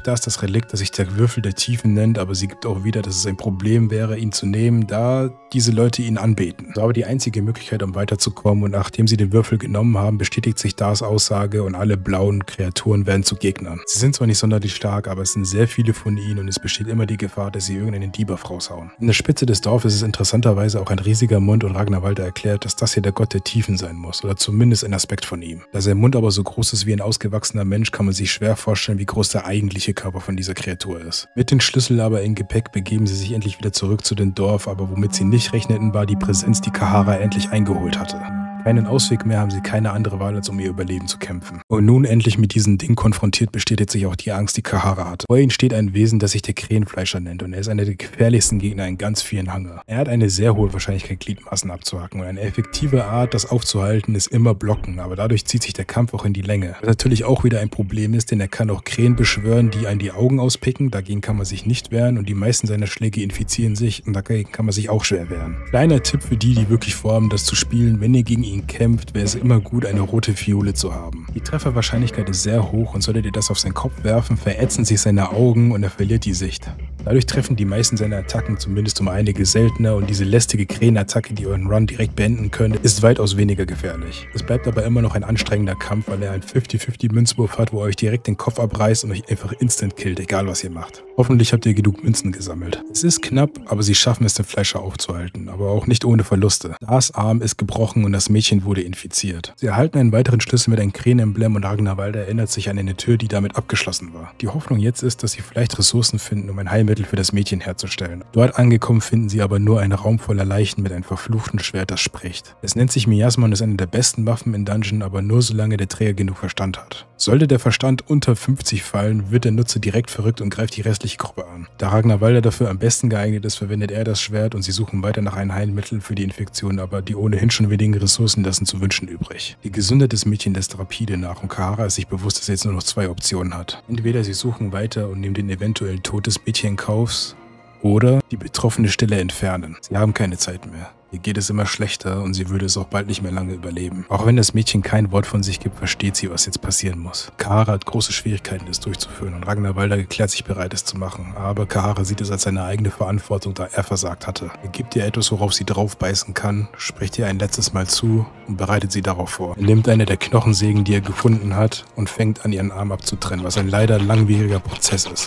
da ist das Relikt, das sich der Würfel der Tiefen nennt, aber sie gibt auch wieder, dass es ein Problem wäre, ihn zu nehmen, da diese Leute ihn anbeten. Das war aber die einzige Möglichkeit, um weiterzukommen, und nachdem sie den Würfel genommen haben, bestätigt sich Dars Aussage und alle blauen Kreaturen werden zu Gegnern. Sie sind zwar nicht sonderlich stark, aber es sind sehr viele von ihnen und es besteht immer die Gefahr, dass sie irgendeinen Debuff raushauen. An der Spitze des Dorfes ist interessanterweise auch ein riesiger Mund und Ragnarvalda erklärt, dass das hier der Gott der Tiefen sein muss, oder zumindest ein Aspekt von ihm. Da sein Mund aber so groß ist wie ein ausgewachsener Mensch, kann man sich schwer vorstellen, wie groß der eigentliche Körper von dieser Kreatur ist. Mit den Schlüssel aber in Gepäck begeben sie sich endlich wieder zurück zu dem Dorf, aber womit sie nicht rechneten, war die Präsenz, die Kahara endlich eingeholt hatte. Keinen Ausweg mehr, haben sie keine andere Wahl, als um ihr Überleben zu kämpfen. Und nun endlich mit diesem Ding konfrontiert, bestätigt sich auch die Angst, die Kahara hat. Vor ihnen steht ein Wesen, das sich der Krähenfleischer nennt, und er ist einer der gefährlichsten Gegner in ganz vielen Hange. Er hat eine sehr hohe Wahrscheinlichkeit, Gliedmaßen abzuhacken, und eine effektive Art, das aufzuhalten, ist immer blocken, aber dadurch zieht sich der Kampf auch in die Länge. Was natürlich auch wieder ein Problem ist, denn er kann auch Krähen beschwören, die einen die Augen auspicken, dagegen kann man sich nicht wehren, und die meisten seiner Schläge infizieren sich, und dagegen kann man sich auch schwer wehren. Kleiner Tipp für die, die wirklich vorhaben, das zu spielen: Wenn ihr gegen ihn kämpft, wäre es immer gut, eine rote Fiole zu haben. Die Trefferwahrscheinlichkeit ist sehr hoch, und solltet ihr das auf seinen Kopf werfen, verätzen sich seine Augen und er verliert die Sicht. Dadurch treffen die meisten seiner Attacken zumindest um einige seltener, und diese lästige Krähenattacke, die euren Run direkt beenden könnte, ist weitaus weniger gefährlich. Es bleibt aber immer noch ein anstrengender Kampf, weil er einen fünfzig fünfzig Münzwurf hat, wo er euch direkt den Kopf abreißt und euch einfach instant killt, egal was ihr macht. Hoffentlich habt ihr genug Münzen gesammelt. Es ist knapp, aber sie schaffen es, den Fleischer aufzuhalten, aber auch nicht ohne Verluste. Dars Arm ist gebrochen und das Mädchen wurde infiziert. Sie erhalten einen weiteren Schlüssel mit einem Krähenemblem, und Ragnarvalda erinnert sich an eine Tür, die damit abgeschlossen war. Die Hoffnung jetzt ist, dass sie vielleicht Ressourcen finden, um ein Heilmittel für das Mädchen herzustellen. Dort angekommen finden sie aber nur einen Raum voller Leichen mit einem verfluchten Schwert, das spricht. Es nennt sich Miasma und ist eine der besten Waffen in Dungeon, aber nur solange der Träger genug Verstand hat. Sollte der Verstand unter fünfzig fallen, wird der Nutzer direkt verrückt und greift die restliche Gruppe an. Da Ragnarvalda dafür am besten geeignet ist, verwendet er das Schwert, und sie suchen weiter nach einem Heilmittel für die Infektion, aber die ohnehin schon wenigen Ressourcen lassen zu wünschen übrig. Die Gesundheit des Mädchens lässt rapide nach, und Kahara ist sich bewusst, dass er jetzt nur noch zwei Optionen hat. Entweder sie suchen weiter und nehmen den eventuellen Tod des Mädchens in Kauf, oder die betroffene Stelle entfernen. Sie haben keine Zeit mehr. Ihr geht es immer schlechter, und sie würde es auch bald nicht mehr lange überleben. Auch wenn das Mädchen kein Wort von sich gibt, versteht sie, was jetzt passieren muss. Kahara hat große Schwierigkeiten, das durchzuführen, und Ragnarvalda erklärt sich bereit, es zu machen. Aber Kahara sieht es als seine eigene Verantwortung, da er versagt hatte. Er gibt ihr etwas, worauf sie draufbeißen kann, spricht ihr ein letztes Mal zu und bereitet sie darauf vor. Er nimmt eine der Knochensägen, die er gefunden hat, und fängt an, ihren Arm abzutrennen, was ein leider langwieriger Prozess ist.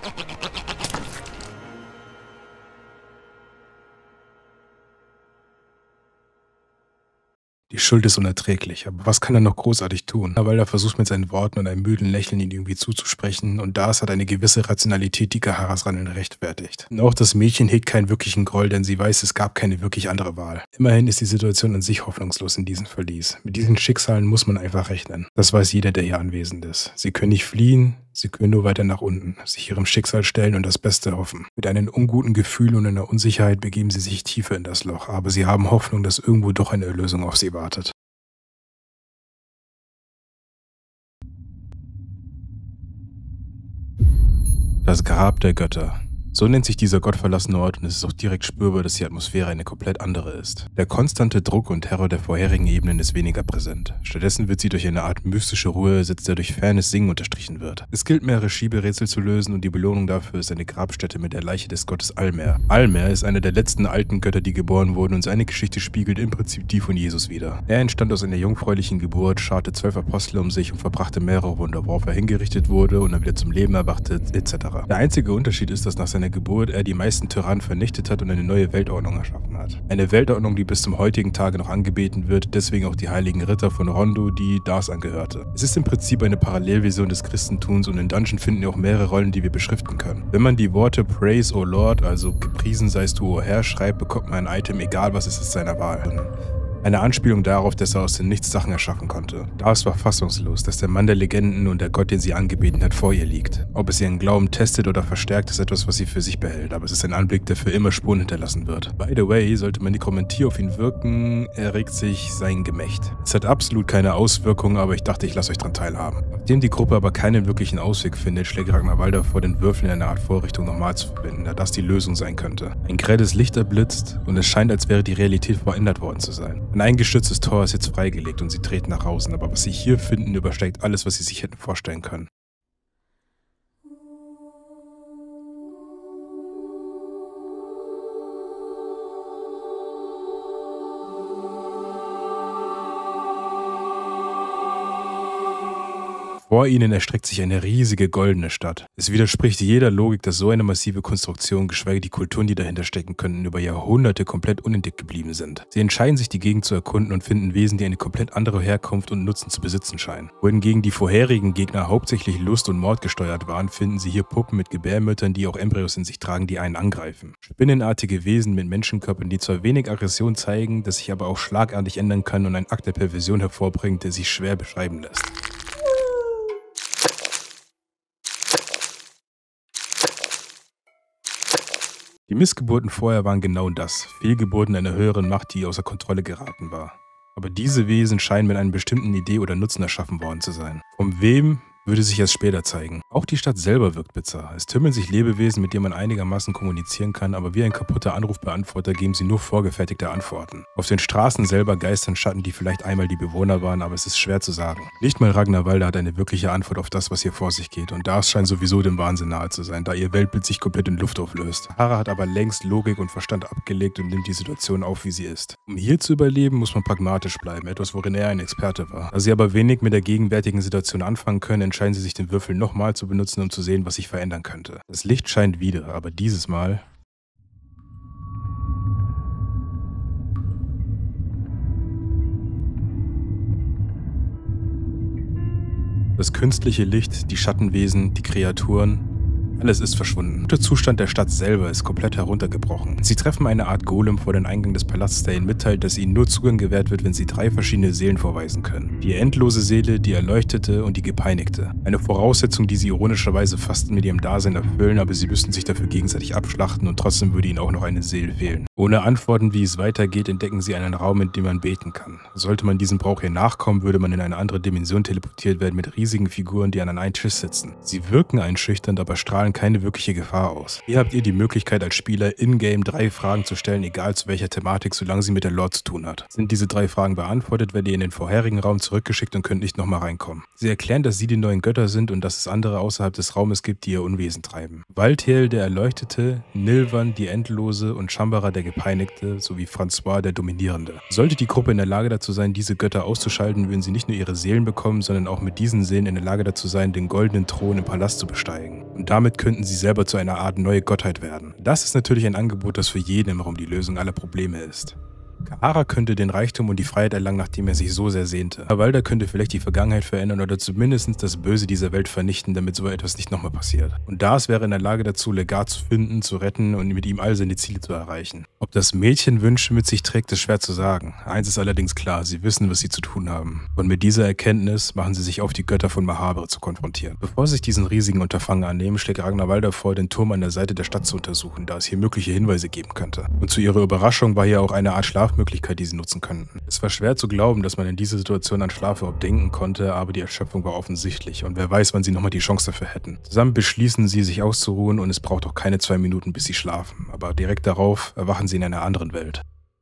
Die Schuld ist unerträglich, aber was kann er noch großartig tun? Weil er versucht mit seinen Worten und einem müden Lächeln ihn irgendwie zuzusprechen, und Dars hat eine gewisse Rationalität, die Kaharas Handeln rechtfertigt. Und auch das Mädchen hegt keinen wirklichen Groll, denn sie weiß, es gab keine wirklich andere Wahl. Immerhin ist die Situation an sich hoffnungslos in diesem Verlies. Mit diesen Schicksalen muss man einfach rechnen. Das weiß jeder, der hier anwesend ist. Sie können nicht fliehen, sie können nur weiter nach unten, sich ihrem Schicksal stellen und das Beste hoffen. Mit einem unguten Gefühl und einer Unsicherheit begeben sie sich tiefer in das Loch, aber sie haben Hoffnung, dass irgendwo doch eine Erlösung auf sie wartet. Das Grab der Götter. So nennt sich dieser gottverlassene Ort, und es ist auch direkt spürbar, dass die Atmosphäre eine komplett andere ist. Der konstante Druck und Terror der vorherigen Ebenen ist weniger präsent. Stattdessen wird sie durch eine Art mystische Ruhe ersetzt, der durch fernes Singen unterstrichen wird. Es gilt, mehrere Schieberätsel zu lösen, und die Belohnung dafür ist eine Grabstätte mit der Leiche des Gottes Almer. Almer ist einer der letzten alten Götter, die geboren wurden, und seine Geschichte spiegelt im Prinzip die von Jesus wider. Er entstand aus einer jungfräulichen Geburt, scharte zwölf Apostel um sich und verbrachte mehrere Wunder, worauf er hingerichtet wurde und dann wieder zum Leben erwachte, et cetera. Der einzige Unterschied ist, dass nach seiner Geburt er die meisten Tyrannen vernichtet hat und eine neue Weltordnung erschaffen hat. Eine Weltordnung, die bis zum heutigen Tage noch angebeten wird, deswegen auch die heiligen Ritter von Rondo, die Dars angehörte. Es ist im Prinzip eine Parallelvision des Christentums, und in Dungeon finden wir auch mehrere Rollen, die wir beschriften können. Wenn man die Worte Praise, O Lord, also gepriesen seist du, O Herr, schreibt, bekommt man ein Item, egal was es ist, seiner Wahl. Eine Anspielung darauf, dass er aus dem Nichts Sachen erschaffen konnte. Dars war fassungslos, dass der Mann der Legenden und der Gott, den sie angebeten hat, vor ihr liegt. Ob es ihren Glauben testet oder verstärkt, ist etwas, was sie für sich behält, aber es ist ein Anblick, der für immer Spuren hinterlassen wird. By the way, sollte man Nekromantie auf ihn wirken, erregt sich sein Gemächt. Es hat absolut keine Auswirkungen, aber ich dachte, ich lasse euch dran teilhaben. Nachdem die Gruppe aber keinen wirklichen Ausweg findet, schlägt Ragnarvalda vor, den Würfel in eine Art Vorrichtung nochmal zu verbinden, da das die Lösung sein könnte. Ein grelles Licht erblitzt, und es scheint, als wäre die Realität verändert worden zu sein. Ein eingestürztes Tor ist jetzt freigelegt und sie treten nach außen, aber was sie hier finden, übersteigt alles, was sie sich hätten vorstellen können. Vor ihnen erstreckt sich eine riesige goldene Stadt. Es widerspricht jeder Logik, dass so eine massive Konstruktion, geschweige die Kulturen, die dahinter stecken könnten, über Jahrhunderte komplett unentdeckt geblieben sind. Sie entscheiden sich, die Gegend zu erkunden und finden Wesen, die eine komplett andere Herkunft und Nutzen zu besitzen scheinen. Wohingegen die vorherigen Gegner hauptsächlich Lust und Mord gesteuert waren, finden sie hier Puppen mit Gebärmüttern, die auch Embryos in sich tragen, die einen angreifen. Spinnenartige Wesen mit Menschenkörpern, die zwar wenig Aggression zeigen, das sich aber auch schlagartig ändern kann und einen Akt der Perversion hervorbringt, der sich schwer beschreiben lässt. Die Missgeburten vorher waren genau das, Fehlgeburten einer höheren Macht, die außer Kontrolle geraten war. Aber diese Wesen scheinen mit einer bestimmten Idee oder Nutzen erschaffen worden zu sein. Von wem würde sich erst später zeigen. Auch die Stadt selber wirkt bizarr. Es tümmeln sich Lebewesen, mit denen man einigermaßen kommunizieren kann, aber wie ein kaputter Anrufbeantworter geben sie nur vorgefertigte Antworten. Auf den Straßen selber geistern Schatten, die vielleicht einmal die Bewohner waren, aber es ist schwer zu sagen. Nicht mal Ragnarvalda hat eine wirkliche Antwort auf das, was hier vor sich geht, und das scheint sowieso dem Wahnsinn nahe zu sein, da ihr Weltbild sich komplett in Luft auflöst. Hara hat aber längst Logik und Verstand abgelegt und nimmt die Situation auf, wie sie ist. Um hier zu überleben, muss man pragmatisch bleiben, etwas, worin er ein Experte war. Da sie aber wenig mit der gegenwärtigen Situation anfangen können, entscheiden sie sich, den Würfel nochmal zu benutzen, um zu sehen, was sich verändern könnte. Das Licht scheint wieder, aber dieses Mal... Das künstliche Licht, die Schattenwesen, die Kreaturen... Alles ist verschwunden. Der Zustand der Stadt selber ist komplett heruntergebrochen. Sie treffen eine Art Golem vor den Eingang des Palasts, der ihnen mitteilt, dass ihnen nur Zugang gewährt wird, wenn sie drei verschiedene Seelen vorweisen können. Die endlose Seele, die Erleuchtete und die Gepeinigte. Eine Voraussetzung, die sie ironischerweise fast mit ihrem Dasein erfüllen, aber sie müssten sich dafür gegenseitig abschlachten und trotzdem würde ihnen auch noch eine Seele fehlen. Ohne Antworten, wie es weitergeht, entdecken sie einen Raum, in dem man beten kann. Sollte man diesem Brauch hier nachkommen, würde man in eine andere Dimension teleportiert werden mit riesigen Figuren, die an einem Tisch sitzen. Sie wirken einschüchternd, aber strahlen keine wirkliche Gefahr aus. Hier habt ihr die Möglichkeit als Spieler in-game drei Fragen zu stellen, egal zu welcher Thematik, solange sie mit der Lore zu tun hat. Sind diese drei Fragen beantwortet, werdet ihr in den vorherigen Raum zurückgeschickt und könnt nicht nochmal reinkommen. Sie erklären, dass sie die neuen Götter sind und dass es andere außerhalb des Raumes gibt, die ihr Unwesen treiben. Valtiel, der Erleuchtete, Nilvan, die Endlose und Shambara, der Gepeinigte, sowie François, der Dominierende. Sollte die Gruppe in der Lage dazu sein, diese Götter auszuschalten, würden sie nicht nur ihre Seelen bekommen, sondern auch mit diesen Seelen in der Lage dazu sein, den goldenen Thron im Palast zu besteigen. Und damit könnten sie selber zu einer Art neue Gottheit werden. Das ist natürlich ein Angebot, das für jeden im Raum die Lösung aller Probleme ist. Kahara könnte den Reichtum und die Freiheit erlangen, nachdem er sich so sehr sehnte. Valda könnte vielleicht die Vergangenheit verändern oder zumindest das Böse dieser Welt vernichten, damit so etwas nicht nochmal passiert. Und Dars wäre in der Lage dazu, Legat zu finden, zu retten und mit ihm all seine Ziele zu erreichen. Ob das Mädchen Wünsche mit sich trägt, ist schwer zu sagen. Eins ist allerdings klar, sie wissen, was sie zu tun haben. Und mit dieser Erkenntnis machen sie sich auf, die Götter von Mahabharata zu konfrontieren. Bevor sie sich diesen riesigen Unterfangen annehmen, schlägt Ragnarvalda vor, den Turm an der Seite der Stadt zu untersuchen, da es hier mögliche Hinweise geben könnte. Und zu ihrer Überraschung war hier auch eine Art Schlaf Möglichkeit, die sie nutzen könnten. Es war schwer zu glauben, dass man in dieser Situation an Schlaf überhaupt denken konnte, aber die Erschöpfung war offensichtlich und wer weiß, wann sie nochmal die Chance dafür hätten. Zusammen beschließen sie, sich auszuruhen und es braucht auch keine zwei Minuten, bis sie schlafen, aber direkt darauf erwachen sie in einer anderen Welt.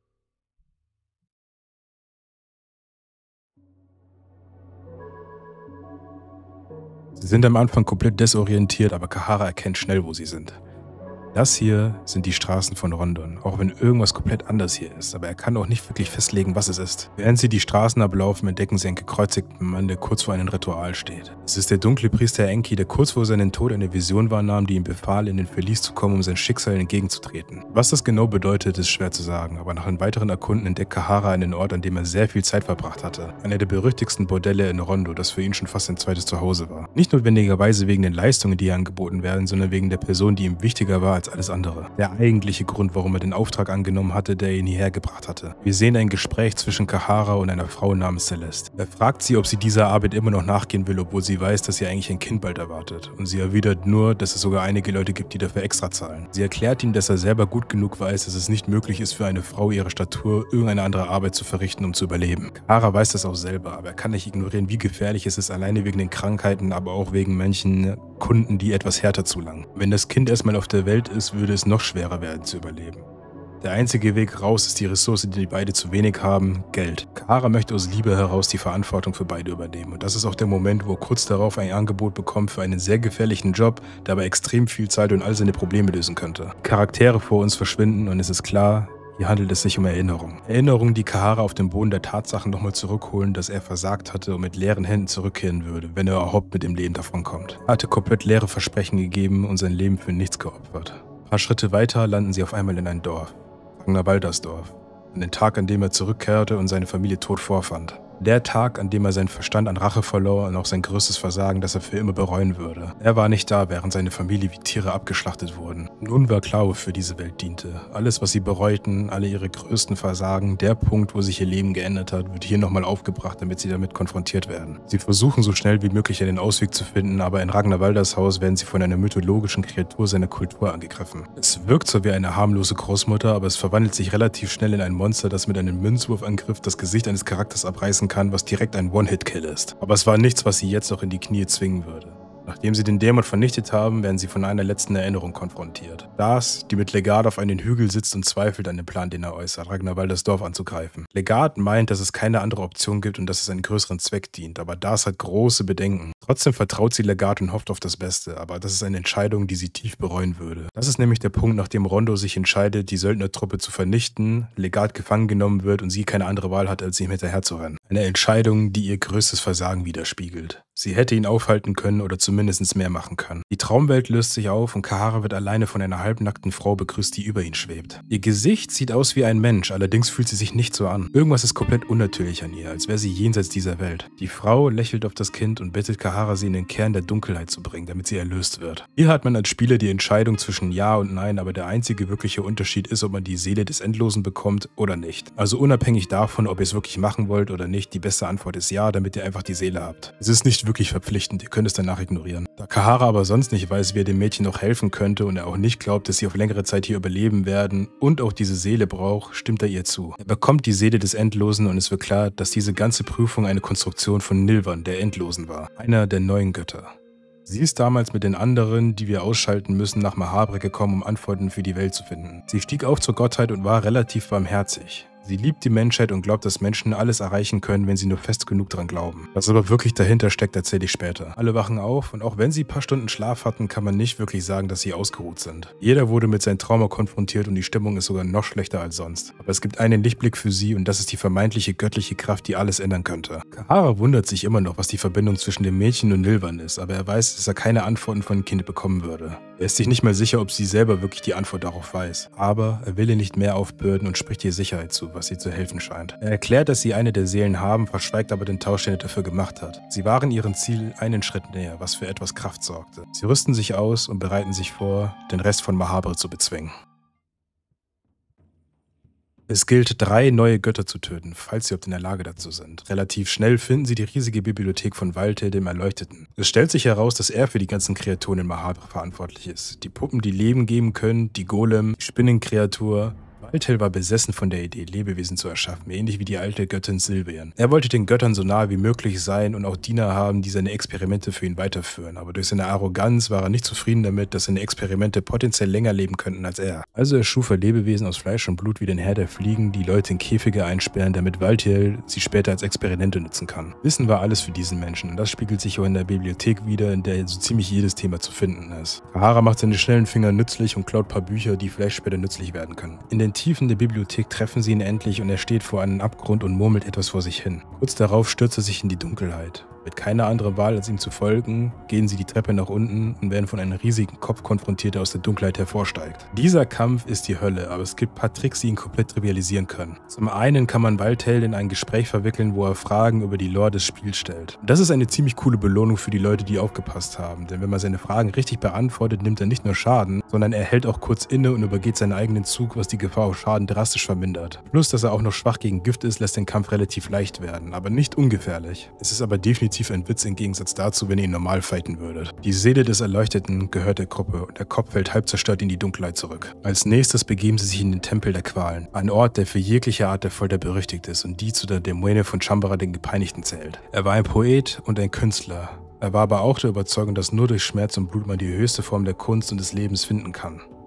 Sie sind am Anfang komplett desorientiert, aber Kahara erkennt schnell, wo sie sind. Das hier sind die Straßen von Rondon, auch wenn irgendwas komplett anders hier ist, aber er kann auch nicht wirklich festlegen, was es ist. Während sie die Straßen ablaufen, entdecken sie einen gekreuzigten Mann, der kurz vor einem Ritual steht. Es ist der dunkle Priester Enki, der kurz vor seinem Tod eine Vision wahrnahm, die ihm befahl, in den Verlies zu kommen, um sein Schicksal entgegenzutreten. Was das genau bedeutet, ist schwer zu sagen, aber nach einem weiteren Erkunden entdeckt Kahara einen Ort, an dem er sehr viel Zeit verbracht hatte. Einer der berüchtigsten Bordelle in Rondo, das für ihn schon fast ein zweites Zuhause war. Nicht notwendigerweise wegen den Leistungen, die hier angeboten werden, sondern wegen der Person, die ihm wichtiger war als alles andere. Der eigentliche Grund, warum er den Auftrag angenommen hatte, der ihn hierher gebracht hatte. Wir sehen ein Gespräch zwischen Kahara und einer Frau namens Celeste. Er fragt sie, ob sie dieser Arbeit immer noch nachgehen will, obwohl sie weiß, dass sie eigentlich ein Kind bald erwartet. Und sie erwidert nur, dass es sogar einige Leute gibt, die dafür extra zahlen. Sie erklärt ihm, dass er selber gut genug weiß, dass es nicht möglich ist, für eine Frau ihrer Statur irgendeine andere Arbeit zu verrichten, um zu überleben. Kahara weiß das auch selber, aber er kann nicht ignorieren, wie gefährlich es ist, alleine wegen den Krankheiten, aber auch wegen manchen Kunden, die etwas härter zulangen. Wenn das Kind erstmal auf der Welt ist, würde es noch schwerer werden zu überleben. Der einzige Weg raus ist die Ressource, die beide zu wenig haben, Geld. Kahara möchte aus Liebe heraus die Verantwortung für beide übernehmen. Und das ist auch der Moment, wo er kurz darauf ein Angebot bekommt für einen sehr gefährlichen Job, der aber extrem viel Zeit und all seine Probleme lösen könnte. Charaktere vor uns verschwinden und es ist klar, Hier handelt es sich um Erinnerungen. Erinnerungen, die Kahara auf dem Boden der Tatsachen nochmal zurückholen, dass er versagt hatte und mit leeren Händen zurückkehren würde, wenn er überhaupt mit dem Leben davonkommt. Er hatte komplett leere Versprechen gegeben und sein Leben für nichts geopfert. Ein paar Schritte weiter landen sie auf einmal in ein Dorf. Ragnar-Baldersdorf. An den Tag, an dem er zurückkehrte und seine Familie tot vorfand. Der Tag, an dem er seinen Verstand an Rache verlor und auch sein größtes Versagen, das er für immer bereuen würde. Er war nicht da, während seine Familie wie Tiere abgeschlachtet wurden. Nun war klar, wofür diese Welt diente. Alles, was sie bereuten, alle ihre größten Versagen, der Punkt, wo sich ihr Leben geändert hat, wird hier nochmal aufgebracht, damit sie damit konfrontiert werden. Sie versuchen so schnell wie möglich einen Ausweg zu finden, aber in Ragnar Balders Haus werden sie von einer mythologischen Kreatur seiner Kultur angegriffen. Es wirkt so wie eine harmlose Großmutter, aber es verwandelt sich relativ schnell in ein Monster, das mit einem Münzwurfangriff das Gesicht eines Charakters abreißen kann, was direkt ein One-Hit-Kill ist. Aber es war nichts, was sie jetzt noch in die Knie zwingen würde. Nachdem sie den Dämon vernichtet haben, werden sie von einer letzten Erinnerung konfrontiert. Das, die mit Legard auf einem Hügel sitzt und zweifelt an dem Plan, den er äußert, Ragnar Baldersdorf anzugreifen. Legard meint, dass es keine andere Option gibt und dass es einen größeren Zweck dient, aber Das hat große Bedenken. Trotzdem vertraut sie Legard und hofft auf das Beste, aber das ist eine Entscheidung, die sie tief bereuen würde. Das ist nämlich der Punkt, nachdem Rondo sich entscheidet, die Söldnertruppe zu vernichten, Legard gefangen genommen wird und sie keine andere Wahl hat, als ihm hinterherzurennen. Eine Entscheidung, die ihr größtes Versagen widerspiegelt. Sie hätte ihn aufhalten können oder zumindest mehr machen können. Die Traumwelt löst sich auf und Kahara wird alleine von einer halbnackten Frau begrüßt, die über ihn schwebt. Ihr Gesicht sieht aus wie ein Mensch, allerdings fühlt sie sich nicht so an. Irgendwas ist komplett unnatürlich an ihr, als wäre sie jenseits dieser Welt. Die Frau lächelt auf das Kind und bittet Kahara, sie in den Kern der Dunkelheit zu bringen, damit sie erlöst wird. Hier hat man als Spieler die Entscheidung zwischen Ja und Nein, aber der einzige wirkliche Unterschied ist, ob man die Seele des Endlosen bekommt oder nicht. Also unabhängig davon, ob ihr es wirklich machen wollt oder nicht, die beste Antwort ist Ja, damit ihr einfach die Seele habt. Es ist nicht wirklich verpflichtend, ihr könnt es danach ignorieren. Da Kahara aber sonst nicht weiß, wie er dem Mädchen noch helfen könnte und er auch nicht glaubt, dass sie auf längere Zeit hier überleben werden und auch diese Seele braucht, stimmt er ihr zu. Er bekommt die Seele des Endlosen und es wird klar, dass diese ganze Prüfung eine Konstruktion von Nilvan, der Endlosen war, einer der neuen Götter. Sie ist damals mit den anderen, die wir ausschalten müssen, nach Mahabre gekommen, um Antworten für die Welt zu finden. Sie stieg auf zur Gottheit und war relativ barmherzig. Sie liebt die Menschheit und glaubt, dass Menschen alles erreichen können, wenn sie nur fest genug dran glauben. Was aber wirklich dahinter steckt, erzähle ich später. Alle wachen auf und auch wenn sie ein paar Stunden Schlaf hatten, kann man nicht wirklich sagen, dass sie ausgeruht sind. Jeder wurde mit seinem Trauma konfrontiert und die Stimmung ist sogar noch schlechter als sonst. Aber es gibt einen Lichtblick für sie und das ist die vermeintliche göttliche Kraft, die alles ändern könnte. Kahara wundert sich immer noch, was die Verbindung zwischen dem Mädchen und Nilvan ist, aber er weiß, dass er keine Antworten von dem Kind bekommen würde. Er ist sich nicht mal sicher, ob sie selber wirklich die Antwort darauf weiß. Aber er will ihr nicht mehr aufbürden und spricht ihr Sicherheit zu, was ihr zu helfen scheint. Er erklärt, dass sie eine der Seelen haben, verschweigt aber den Tausch, den er dafür gemacht hat. Sie waren ihrem Ziel einen Schritt näher, was für etwas Kraft sorgte. Sie rüsten sich aus und bereiten sich vor, den Rest von Mahabre zu bezwingen. Es gilt, drei neue Götter zu töten, falls sie überhaupt in der Lage dazu sind. Relativ schnell finden sie die riesige Bibliothek von Valtel, dem Erleuchteten. Es stellt sich heraus, dass er für die ganzen Kreaturen in Mahabre verantwortlich ist. Die Puppen, die Leben geben können, die Golem, die Spinnenkreatur. Valtel war besessen von der Idee, Lebewesen zu erschaffen, ähnlich wie die alte Göttin Sylvian. Er wollte den Göttern so nahe wie möglich sein und auch Diener haben, die seine Experimente für ihn weiterführen, aber durch seine Arroganz war er nicht zufrieden damit, dass seine Experimente potenziell länger leben könnten als er. Also erschuf er Lebewesen aus Fleisch und Blut wie den Herr der Fliegen, die Leute in Käfige einsperren, damit Valtel sie später als Experimente nutzen kann. Wissen war alles für diesen Menschen und das spiegelt sich auch in der Bibliothek wieder, in der so ziemlich jedes Thema zu finden ist. Kahara macht seine schnellen Finger nützlich und klaut ein paar Bücher, die vielleicht später nützlich werden können. In den Tiefen der Bibliothek treffen sie ihn endlich und er steht vor einem Abgrund und murmelt etwas vor sich hin. Kurz darauf stürzt er sich in die Dunkelheit. Mit keiner anderen Wahl, als ihm zu folgen, gehen sie die Treppe nach unten und werden von einem riesigen Kopf konfrontiert, der aus der Dunkelheit hervorsteigt. Dieser Kampf ist die Hölle, aber es gibt ein paar Tricks, die ihn komplett trivialisieren können. Zum einen kann man Valtel in ein Gespräch verwickeln, wo er Fragen über die Lore des Spiels stellt. Und das ist eine ziemlich coole Belohnung für die Leute, die aufgepasst haben, denn wenn man seine Fragen richtig beantwortet, nimmt er nicht nur Schaden, sondern er hält auch kurz inne und übergeht seinen eigenen Zug, was die Gefahr auf Schaden drastisch vermindert. Plus, dass er auch noch schwach gegen Gift ist, lässt den Kampf relativ leicht werden, aber nicht ungefährlich. Es ist aber definitiv ein Witz im Gegensatz dazu, wenn ihr ihn normal fighten würdet. Die Seele des Erleuchteten gehört der Gruppe und der Kopf fällt halb zerstört in die Dunkelheit zurück. Als nächstes begeben sie sich in den Tempel der Qualen, ein Ort, der für jegliche Art der Folter berüchtigt ist und die zu der Dämoine von Chambara, den Gepeinigten, zählt. Er war ein Poet und ein Künstler. Er war aber auch der Überzeugung, dass nur durch Schmerz und Blut man die höchste Form der Kunst und des Lebens finden kann.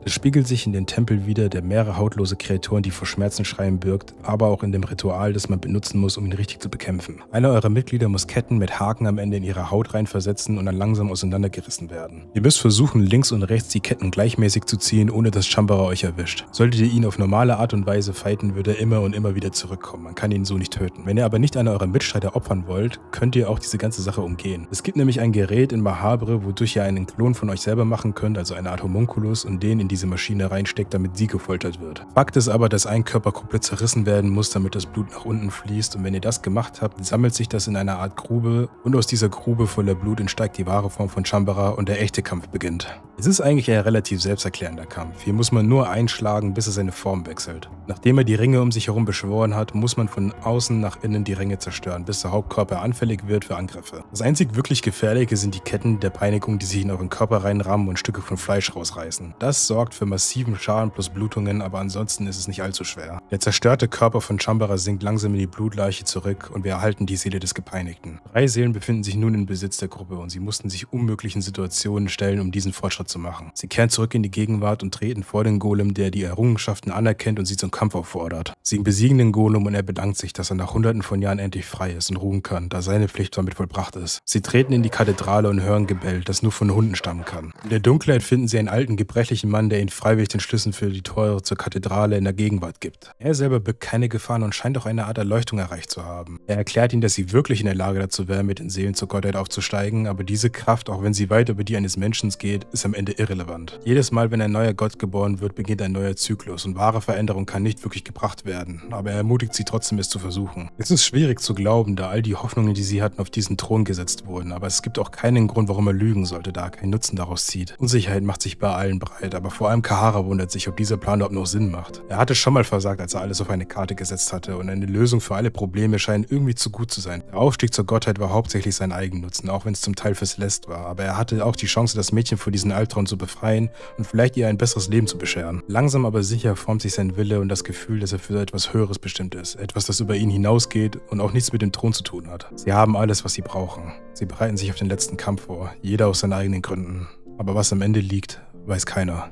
Das spiegelt sich in den Tempel wider, der mehrere hautlose Kreaturen, die vor Schmerzen schreien, birgt, aber auch in dem Ritual, das man benutzen muss, um ihn richtig zu bekämpfen. Einer eurer Mitglieder muss Ketten mit Haken am Ende in ihre Haut reinversetzen und dann langsam auseinandergerissen werden. Ihr müsst versuchen, links und rechts die Ketten gleichmäßig zu ziehen, ohne dass Chambara euch erwischt. Solltet ihr ihn auf normale Art und Weise fighten, wird er immer und immer wieder zurückkommen. Man kann ihn so nicht töten. Wenn ihr aber nicht einen eurer Mitstreiter opfern wollt, könnt ihr auch diese ganze Sache umgehen. Es gibt nämlich ein Gerät in Mahabre, wodurch ihr einen Klon von euch selber machen könnt, also eine Art Homunculus, und den in diese Maschine reinsteckt, damit sie gefoltert wird. Fakt ist aber, dass ein Körper komplett zerrissen werden muss, damit das Blut nach unten fließt, und wenn ihr das gemacht habt, sammelt sich das in einer Art Grube, und aus dieser Grube voller Blut entsteigt die wahre Form von Chambara und der echte Kampf beginnt. Es ist eigentlich ein relativ selbsterklärender Kampf. Hier muss man nur einschlagen, bis er seine Form wechselt. Nachdem er die Ringe um sich herum beschworen hat, muss man von außen nach innen die Ringe zerstören, bis der Hauptkörper anfällig wird für Angriffe. Das einzig wirklich Gefährliche sind die Ketten der Peinigung, die sich in euren Körper reinrammen und Stücke von Fleisch rausreißen. Das sorgt für massiven Schaden plus Blutungen, aber ansonsten ist es nicht allzu schwer. Der zerstörte Körper von Chambara sinkt langsam in die Blutleiche zurück und wir erhalten die Seele des Gepeinigten. Drei Seelen befinden sich nun in Besitz der Gruppe und sie mussten sich unmöglichen Situationen stellen, um diesen Fortschritt zu machen. Sie kehren zurück in die Gegenwart und treten vor den Golem, der die Errungenschaften anerkennt und sie zum Kampf auffordert. Sie besiegen den Golem und er bedankt sich, dass er nach hunderten von Jahren endlich frei ist und ruhen kann, da seine Pflicht damit vollbracht ist. Sie treten in die Kathedrale und hören Gebell, das nur von Hunden stammen kann. In der Dunkelheit finden sie einen alten, gebrechlichen Mann, der ihnen freiwillig den Schlüssel für die Tore zur Kathedrale in der Gegenwart gibt. Er selber birgt keine Gefahren und scheint auch eine Art Erleuchtung erreicht zu haben. Er erklärt ihnen, dass sie wirklich in der Lage dazu wären, mit den Seelen zur Gottheit aufzusteigen, aber diese Kraft, auch wenn sie weit über die eines Menschen geht, ist am Ende irrelevant. Jedes Mal, wenn ein neuer Gott geboren wird, beginnt ein neuer Zyklus und wahre Veränderung kann nicht wirklich gebracht werden, aber er ermutigt sie trotzdem, es zu versuchen. Es ist schwierig zu glauben, da all die Hoffnungen, die sie hatten, auf diesen Thron gesetzt wurden, aber es gibt auch keinen Grund, warum er lügen sollte, da er keinen Nutzen daraus zieht. Unsicherheit macht sich bei allen breit, aber vor allem Kahara wundert sich, ob dieser Plan überhaupt noch Sinn macht. Er hatte schon mal versagt, als er alles auf eine Karte gesetzt hatte und eine Lösung für alle Probleme scheint irgendwie zu gut zu sein. Der Aufstieg zur Gottheit war hauptsächlich sein Eigennutzen, auch wenn es zum Teil für Celeste war, aber er hatte auch die Chance, das Mädchen vor diesen Albtraum zu befreien und vielleicht ihr ein besseres Leben zu bescheren. Langsam aber sicher formt sich sein Wille und das Gefühl, dass er für etwas Höheres bestimmt ist, etwas, das über ihn hinausgeht und auch nichts mit dem Thron zu tun hat. Sie haben alles, was sie brauchen. Sie bereiten sich auf den letzten Kampf vor, jeder aus seinen eigenen Gründen. Aber was am Ende liegt, weiß keiner.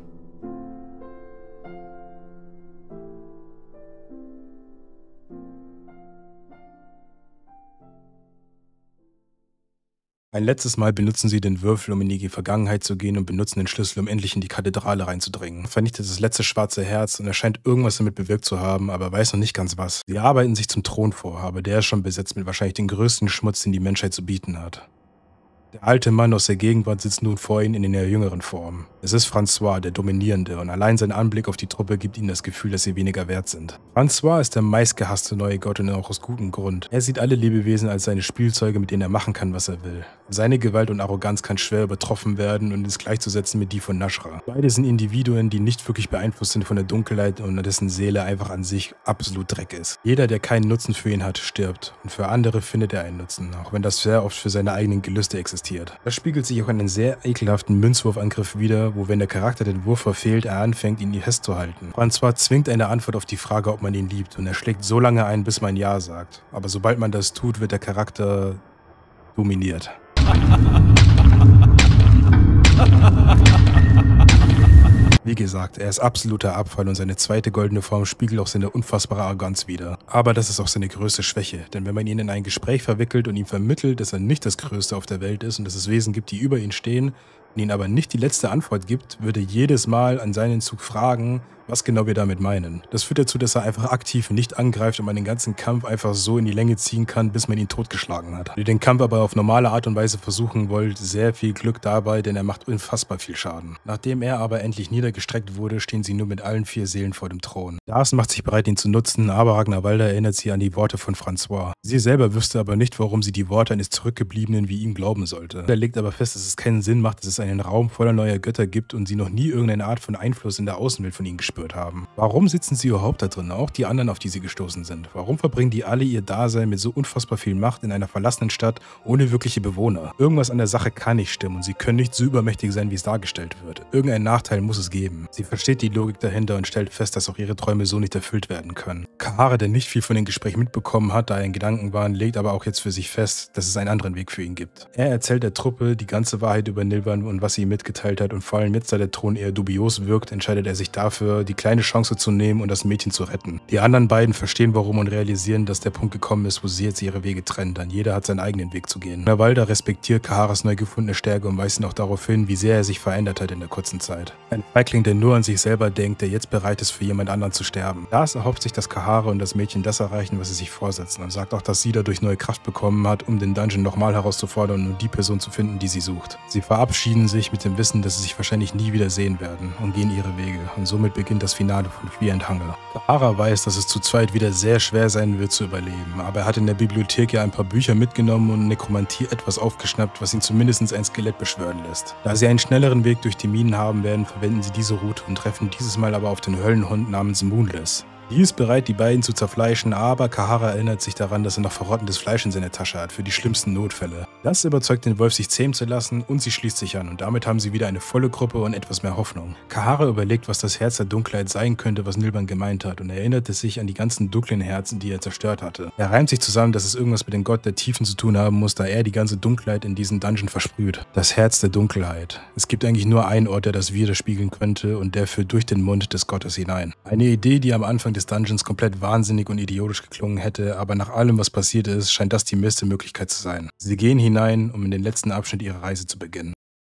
Ein letztes Mal benutzen sie den Würfel, um in die Vergangenheit zu gehen und benutzen den Schlüssel, um endlich in die Kathedrale reinzudringen. Vernichtet das letzte schwarze Herz und er scheint irgendwas damit bewirkt zu haben, aber er weiß noch nicht ganz was. Sie arbeiten sich zum Thron vor, aber der ist schon besetzt mit wahrscheinlich den größten Schmutz, den die Menschheit zu bieten hat. Der alte Mann aus der Gegenwart sitzt nun vor ihnen in der jüngeren Form. Es ist François, der Dominierende, und allein sein Anblick auf die Truppe gibt ihnen das Gefühl, dass sie weniger wert sind. François ist der meistgehasste neue Gott und auch aus gutem Grund. Er sieht alle Lebewesen als seine Spielzeuge, mit denen er machen kann, was er will. Seine Gewalt und Arroganz kann schwer übertroffen werden und ist gleichzusetzen mit die von Nashra. Beide sind Individuen, die nicht wirklich beeinflusst sind von der Dunkelheit und dessen Seele einfach an sich absolut Dreck ist. Jeder, der keinen Nutzen für ihn hat, stirbt und für andere findet er einen Nutzen, auch wenn das sehr oft für seine eigenen Gelüste existiert. Das spiegelt sich auch in einem sehr ekelhaften Münzwurfangriff wider, wo wenn der Charakter den Wurf verfehlt, er anfängt, ihn festzuhalten. François zwingt eine Antwort auf die Frage, ob man ihn liebt, und er schlägt so lange ein, bis man Ja sagt. Aber sobald man das tut, wird der Charakter dominiert. Wie gesagt, er ist absoluter Abfall und seine zweite goldene Form spiegelt auch seine unfassbare Arroganz wider. Aber das ist auch seine größte Schwäche, denn wenn man ihn in ein Gespräch verwickelt und ihm vermittelt, dass er nicht das Größte auf der Welt ist und dass es Wesen gibt, die über ihn stehen, und ihnen aber nicht die letzte Antwort gibt, würde er jedes Mal an seinen Zug fragen, was genau wir damit meinen. Das führt dazu, dass er einfach aktiv nicht angreift und man den ganzen Kampf einfach so in die Länge ziehen kann, bis man ihn totgeschlagen hat. Wenn ihr den Kampf aber auf normale Art und Weise versuchen wollt, sehr viel Glück dabei, denn er macht unfassbar viel Schaden. Nachdem er aber endlich niedergestreckt wurde, stehen sie nur mit allen vier Seelen vor dem Thron. Darcy macht sich bereit, ihn zu nutzen, aber Ragnarvalda erinnert sie an die Worte von François. Sie selber wüsste aber nicht, warum sie die Worte eines Zurückgebliebenen wie ihm glauben sollte. Er legt aber fest, dass es keinen Sinn macht, dass es einen Raum voller neuer Götter gibt und sie noch nie irgendeine Art von Einfluss in der Außenwelt von ihnen gespürt gespürt haben. Warum sitzen sie überhaupt da drin, auch die anderen, auf die sie gestoßen sind? Warum verbringen die alle ihr Dasein mit so unfassbar viel Macht in einer verlassenen Stadt ohne wirkliche Bewohner? Irgendwas an der Sache kann nicht stimmen und sie können nicht so übermächtig sein, wie es dargestellt wird. Irgendeinen Nachteil muss es geben. Sie versteht die Logik dahinter und stellt fest, dass auch ihre Träume so nicht erfüllt werden können. Kahara, der nicht viel von den Gesprächen mitbekommen hat, da er in Gedanken war, legt aber auch jetzt für sich fest, dass es einen anderen Weg für ihn gibt. Er erzählt der Truppe die ganze Wahrheit über Nilvan und was sie ihm mitgeteilt hat, und vor allem jetzt, da der Thron eher dubios wirkt, entscheidet er sich dafür, die kleine Chance zu nehmen und das Mädchen zu retten. Die anderen beiden verstehen warum und realisieren, dass der Punkt gekommen ist, wo sie jetzt ihre Wege trennen, denn jeder hat seinen eigenen Weg zu gehen. Nawalda respektiert Kaharas neu gefundene Stärke und weist ihn auch darauf hin, wie sehr er sich verändert hat in der kurzen Zeit. Ein Feigling, der nur an sich selber denkt, der jetzt bereit ist, für jemand anderen zu sterben. Lars erhofft sich, dass Kahara und das Mädchen das erreichen, was sie sich vorsetzen, und sagt auch, dass sie dadurch neue Kraft bekommen hat, um den Dungeon nochmal herauszufordern und die Person zu finden, die sie sucht. Sie verabschieden sich mit dem Wissen, dass sie sich wahrscheinlich nie wieder sehen werden, und gehen ihre Wege, und somit beginnt das Finale von Fear and Hunger. Kahara weiß, dass es zu zweit wieder sehr schwer sein wird zu überleben, aber er hat in der Bibliothek ja ein paar Bücher mitgenommen und Nekromantie etwas aufgeschnappt, was ihn zumindest ein Skelett beschwören lässt. Da sie einen schnelleren Weg durch die Minen haben werden, verwenden sie diese Route und treffen dieses Mal aber auf den Höllenhund namens Moonless. Die ist bereit, die beiden zu zerfleischen, aber Kahara erinnert sich daran, dass er noch verrottendes Fleisch in seiner Tasche hat für die schlimmsten Notfälle. Das überzeugt den Wolf, sich zähmen zu lassen, und sie schließt sich an, und damit haben sie wieder eine volle Gruppe und etwas mehr Hoffnung. Kahara überlegt, was das Herz der Dunkelheit sein könnte, was Nilvan gemeint hat, und erinnerte sich an die ganzen dunklen Herzen, die er zerstört hatte. Er reimt sich zusammen, dass es irgendwas mit dem Gott der Tiefen zu tun haben muss, da er die ganze Dunkelheit in diesen Dungeon versprüht. Das Herz der Dunkelheit. Es gibt eigentlich nur einen Ort, der das widerspiegeln könnte, und der führt durch den Mund des Gottes hinein. Eine Idee, die am Anfang des Dungeons komplett wahnsinnig und idiotisch geklungen hätte, aber nach allem, was passiert ist, scheint das die beste Möglichkeit zu sein. Sie gehen hinein, um in den letzten Abschnitt ihrer Reise zu beginnen.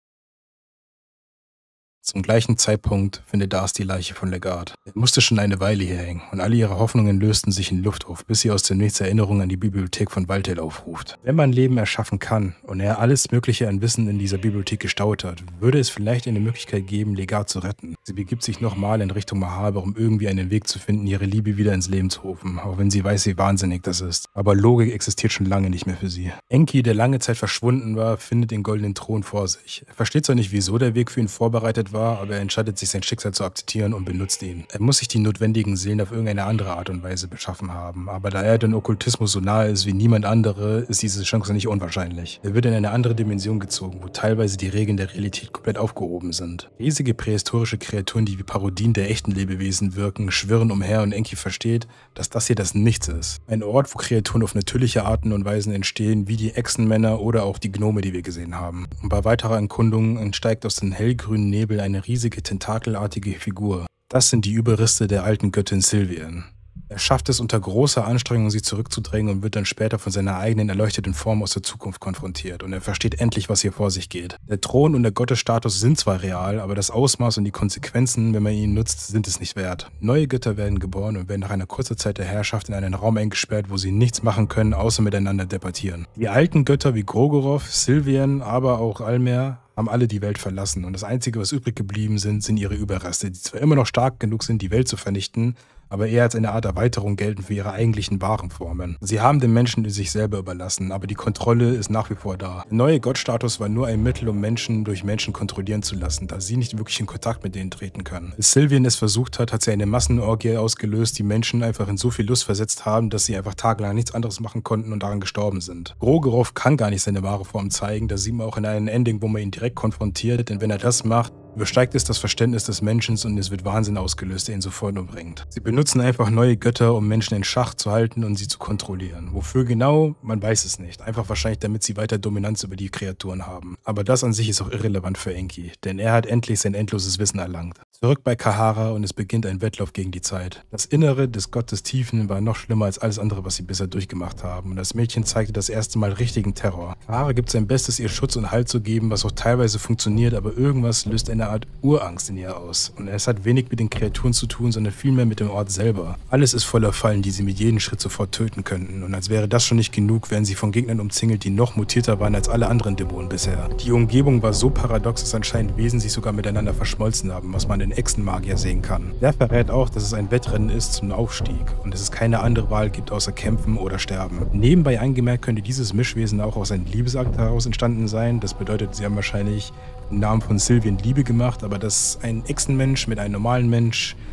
Zum gleichen Zeitpunkt findet Dars die Leiche von Legard. Er musste schon eine Weile hier hängen, und alle ihre Hoffnungen lösten sich in Luft auf, bis sie aus dem Nichts Erinnerungen an die Bibliothek von Waldtail aufruft. Wenn man Leben erschaffen kann und er alles Mögliche an Wissen in dieser Bibliothek gestaut hat, würde es vielleicht eine Möglichkeit geben, Legard zu retten. Sie begibt sich nochmal in Richtung Mahaber, um irgendwie einen Weg zu finden, ihre Liebe wieder ins Leben zu rufen, auch wenn sie weiß, wie wahnsinnig das ist. Aber Logik existiert schon lange nicht mehr für sie. Enki, der lange Zeit verschwunden war, findet den goldenen Thron vor sich. Er versteht zwar nicht, wieso der Weg für ihn vorbereitet war, aber er entscheidet sich, sein Schicksal zu akzeptieren und benutzt ihn. Er muss sich die notwendigen Seelen auf irgendeine andere Art und Weise beschaffen haben, aber da er den Okkultismus so nahe ist wie niemand andere, ist diese Chance nicht unwahrscheinlich. Er wird in eine andere Dimension gezogen, wo teilweise die Regeln der Realität komplett aufgehoben sind. Riesige prähistorische Kreaturen, die wie Parodien der echten Lebewesen wirken, schwirren umher, und Enki versteht, dass das hier das Nichts ist. Ein Ort, wo Kreaturen auf natürliche Arten und Weisen entstehen, wie die Echsenmänner oder auch die Gnome, die wir gesehen haben. Und bei weiterer Erkundung entsteigt aus dem hellgrünen Nebel eine riesige tentakelartige Figur. Das sind die Überreste der alten Göttin Sylvian. Er schafft es unter großer Anstrengung, sie zurückzudrängen, und wird dann später von seiner eigenen erleuchteten Form aus der Zukunft konfrontiert, und er versteht endlich, was hier vor sich geht. Der Thron und der Gottesstatus sind zwar real, aber das Ausmaß und die Konsequenzen, wenn man ihn nutzt, sind es nicht wert. Neue Götter werden geboren und werden nach einer kurzen Zeit der Herrschaft in einen Raum eingesperrt, wo sie nichts machen können, außer miteinander debattieren. Die alten Götter wie Grogoroth, Sylvian, aber auch Almer haben alle die Welt verlassen, und das Einzige, was übrig geblieben sind, sind ihre Überreste, die zwar immer noch stark genug sind, die Welt zu vernichten, aber eher als eine Art Erweiterung gelten für ihre eigentlichen wahren Formen. Sie haben den Menschen sich selber überlassen, aber die Kontrolle ist nach wie vor da. Der neue Gottstatus war nur ein Mittel, um Menschen durch Menschen kontrollieren zu lassen, da sie nicht wirklich in Kontakt mit denen treten können. Als Sylvian es versucht hat, hat sie eine Massenorgie ausgelöst, die Menschen einfach in so viel Lust versetzt haben, dass sie einfach tagelang nichts anderes machen konnten und daran gestorben sind. Grogoroth kann gar nicht seine wahre Form zeigen, da sieht man auch in einem Ending, wo man ihn direkt konfrontiert, denn wenn er das macht, übersteigt es das Verständnis des Menschen, und es wird Wahnsinn ausgelöst, der ihn sofort umbringt. Sie benutzen einfach neue Götter, um Menschen in Schach zu halten und sie zu kontrollieren. Wofür genau? Man weiß es nicht. Einfach wahrscheinlich, damit sie weiter Dominanz über die Kreaturen haben. Aber das an sich ist auch irrelevant für Enki, denn er hat endlich sein endloses Wissen erlangt. Zurück bei Kahara, und es beginnt ein Wettlauf gegen die Zeit. Das Innere des Gottes Tiefen war noch schlimmer als alles andere, was sie bisher durchgemacht haben, und das Mädchen zeigte das erste Mal richtigen Terror. Kahara gibt sein Bestes, ihr Schutz und Halt zu geben, was auch teilweise funktioniert, aber irgendwas löst eine Art Urangst in ihr aus. Und es hat wenig mit den Kreaturen zu tun, sondern vielmehr mit dem Ort selber. Alles ist voller Fallen, die sie mit jedem Schritt sofort töten könnten, und als wäre das schon nicht genug, werden sie von Gegnern umzingelt, die noch mutierter waren als alle anderen Dämonen bisher. Die Umgebung war so paradox, dass anscheinend Wesen sich sogar miteinander verschmolzen haben, was man in Echsenmagier sehen kann. Der verrät auch, dass es ein Wettrennen ist zum Aufstieg und dass es keine andere Wahl gibt, außer kämpfen oder sterben. Nebenbei angemerkt könnte dieses Mischwesen auch aus einem Liebesakt heraus entstanden sein. Das bedeutet, sie haben wahrscheinlich im Namen von Sylvian Liebe gemacht, aber dass ein Echsenmensch mit einem normalen Mensch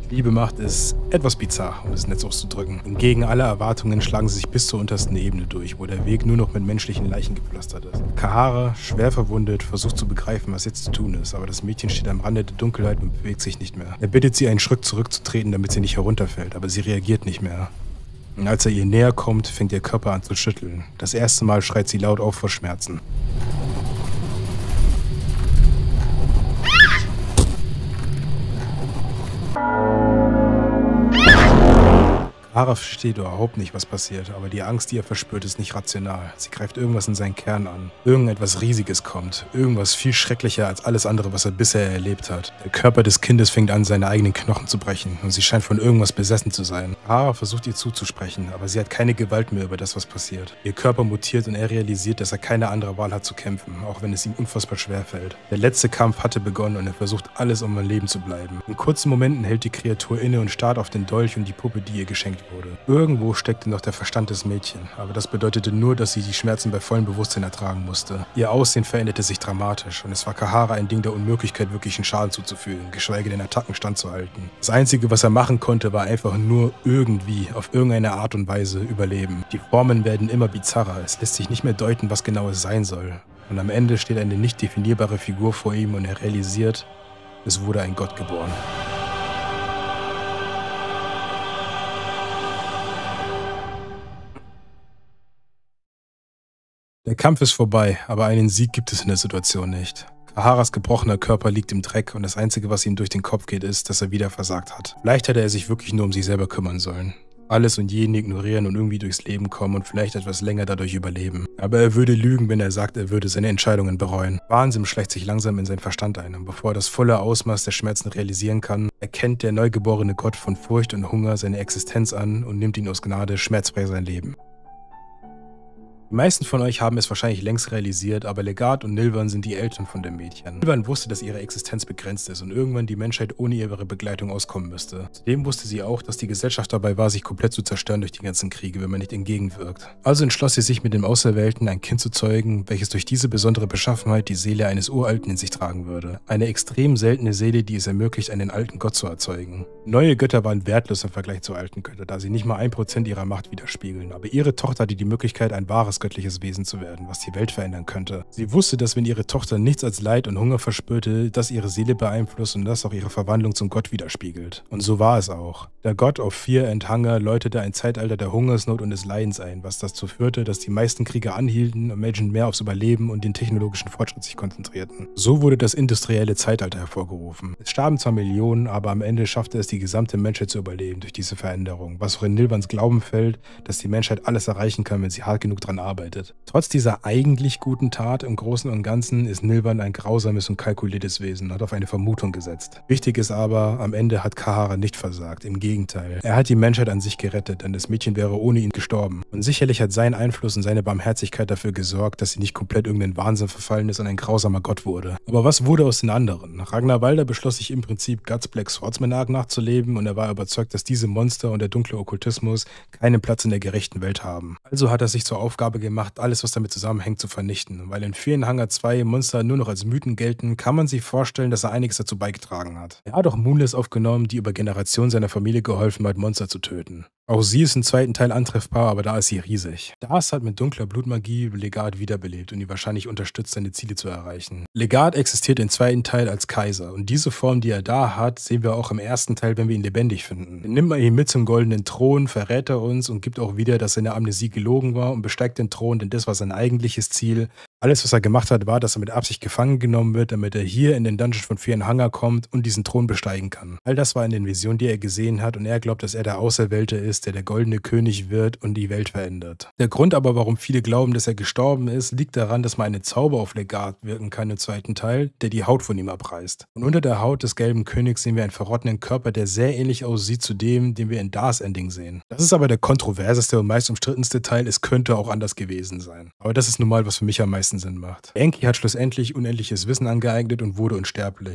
Liebe macht es etwas bizarr, um es Netz auszudrücken. Und gegen alle Erwartungen schlagen sie sich bis zur untersten Ebene durch, wo der Weg nur noch mit menschlichen Leichen gepflastert ist. Kahara, schwer verwundet, versucht zu begreifen, was jetzt zu tun ist, aber das Mädchen steht am Rande der Dunkelheit und bewegt sich nicht mehr. Er bittet sie, einen Schritt zurückzutreten, damit sie nicht herunterfällt, aber sie reagiert nicht mehr. Und als er ihr näher kommt, fängt ihr Körper an zu schütteln. Das erste Mal schreit sie laut auf vor Schmerzen. Kahara versteht überhaupt nicht, was passiert, aber die Angst, die er verspürt, ist nicht rational. Sie greift irgendwas in seinen Kern an. Irgendetwas Riesiges kommt. Irgendwas viel schrecklicher als alles andere, was er bisher erlebt hat. Der Körper des Kindes fängt an, seine eigenen Knochen zu brechen und sie scheint von irgendwas besessen zu sein. Kahara versucht ihr zuzusprechen, aber sie hat keine Gewalt mehr über das, was passiert. Ihr Körper mutiert und er realisiert, dass er keine andere Wahl hat zu kämpfen, auch wenn es ihm unfassbar schwer fällt. Der letzte Kampf hatte begonnen und er versucht alles, um am Leben zu bleiben. In kurzen Momenten hält die Kreatur inne und starrt auf den Dolch und die Puppe, die ihr geschenkt wurde. Irgendwo steckte noch der Verstand des Mädchens, aber das bedeutete nur, dass sie die Schmerzen bei vollem Bewusstsein ertragen musste. Ihr Aussehen veränderte sich dramatisch und es war Kahara ein Ding der Unmöglichkeit, wirklichen Schaden zuzufügen, geschweige denn Attacken standzuhalten. Das Einzige, was er machen konnte, war einfach nur irgendwie, auf irgendeine Art und Weise überleben. Die Formen werden immer bizarrer, es lässt sich nicht mehr deuten, was genau es sein soll. Und am Ende steht eine nicht definierbare Figur vor ihm und er realisiert, es wurde ein Gott geboren. Der Kampf ist vorbei, aber einen Sieg gibt es in der Situation nicht. Kaharas gebrochener Körper liegt im Dreck und das Einzige, was ihm durch den Kopf geht, ist, dass er wieder versagt hat. Vielleicht hätte er sich wirklich nur um sich selber kümmern sollen. Alles und jeden ignorieren und irgendwie durchs Leben kommen und vielleicht etwas länger dadurch überleben. Aber er würde lügen, wenn er sagt, er würde seine Entscheidungen bereuen. Wahnsinn schleicht sich langsam in seinen Verstand ein und bevor er das volle Ausmaß der Schmerzen realisieren kann, erkennt der neugeborene Gott von Furcht und Hunger seine Existenz an und nimmt ihn aus Gnade schmerzfrei sein Leben. Die meisten von euch haben es wahrscheinlich längst realisiert, aber Legat und Nilvan sind die Eltern von dem Mädchen. Nilvan wusste, dass ihre Existenz begrenzt ist und irgendwann die Menschheit ohne ihre Begleitung auskommen müsste. Zudem wusste sie auch, dass die Gesellschaft dabei war, sich komplett zu zerstören durch die ganzen Kriege, wenn man nicht entgegenwirkt. Also entschloss sie sich mit dem Auserwählten, ein Kind zu zeugen, welches durch diese besondere Beschaffenheit die Seele eines Uralten in sich tragen würde. Eine extrem seltene Seele, die es ermöglicht, einen alten Gott zu erzeugen. Neue Götter waren wertlos im Vergleich zu alten Göttern, da sie nicht mal ein Prozent ihrer Macht widerspiegeln, aber ihre Tochter hatte die Möglichkeit, ein wahres göttliches Wesen zu werden, was die Welt verändern könnte. Sie wusste, dass wenn ihre Tochter nichts als Leid und Hunger verspürte, das ihre Seele beeinflusst und das auch ihre Verwandlung zum Gott widerspiegelt. Und so war es auch. Der Gott of Fear and Hunger läutete ein Zeitalter der Hungersnot und des Leidens ein, was dazu führte, dass die meisten Kriege anhielten und Menschen mehr aufs Überleben und den technologischen Fortschritt sich konzentrierten. So wurde das industrielle Zeitalter hervorgerufen. Es starben zwar Millionen, aber am Ende schaffte es die gesamte Menschheit zu überleben durch diese Veränderung, was auch in Nilvans Glauben fällt, dass die Menschheit alles erreichen kann, wenn sie hart genug daran arbeitet. Trotz dieser eigentlich guten Tat im Großen und Ganzen ist Nilvan ein grausames und kalkuliertes Wesen, hat auf eine Vermutung gesetzt. Wichtig ist aber, am Ende hat Kahara nicht versagt, im Gegenteil. Er hat die Menschheit an sich gerettet, denn das Mädchen wäre ohne ihn gestorben. Und sicherlich hat sein Einfluss und seine Barmherzigkeit dafür gesorgt, dass sie nicht komplett irgendeinen Wahnsinn verfallen ist und ein grausamer Gott wurde. Aber was wurde aus den anderen? Ragnar Walder beschloss sich im Prinzip Guts Black Swordsman Arc nachzuleben und er war überzeugt, dass diese Monster und der dunkle Okkultismus keinen Platz in der gerechten Welt haben. Also hat er sich zur Aufgabe gemacht, alles, was damit zusammenhängt, zu vernichten. Weil in vielen Hunger zwei Monster nur noch als Mythen gelten, kann man sich vorstellen, dass er einiges dazu beigetragen hat. Er hat auch Moonless aufgenommen, die über Generationen seiner Familie geholfen hat, Monster zu töten. Auch sie ist im zweiten Teil antreffbar, aber da ist sie riesig. Das hat mit dunkler Blutmagie Legat wiederbelebt und ihn wahrscheinlich unterstützt, seine Ziele zu erreichen. Legat existiert im zweiten Teil als Kaiser und diese Form, die er da hat, sehen wir auch im ersten Teil, wenn wir ihn lebendig finden. Nimmt man ihn mit zum goldenen Thron, verrät er uns und gibt auch wieder, dass seine Amnesie gelogen war und besteigt den Thron, denn das war sein eigentliches Ziel. Alles, was er gemacht hat, war, dass er mit Absicht gefangen genommen wird, damit er hier in den Dungeon von Fear and Hunger kommt und diesen Thron besteigen kann. All das war in den Visionen, die er gesehen hat und er glaubt, dass er der Auserwählte ist, der der goldene König wird und die Welt verändert. Der Grund aber, warum viele glauben, dass er gestorben ist, liegt daran, dass man einen Zauber auf Legat wirken kann im zweiten Teil, der die Haut von ihm abreißt. Und unter der Haut des gelben Königs sehen wir einen verrotteten Körper, der sehr ähnlich aussieht zu dem, den wir in Dar's Ending sehen. Das ist aber der kontroverseste und meist umstrittenste Teil, es könnte auch anders gewesen sein. Aber das ist nun mal, was für mich am meisten Sinn macht. Enki hat schlussendlich unendliches Wissen angeeignet und wurde unsterblich.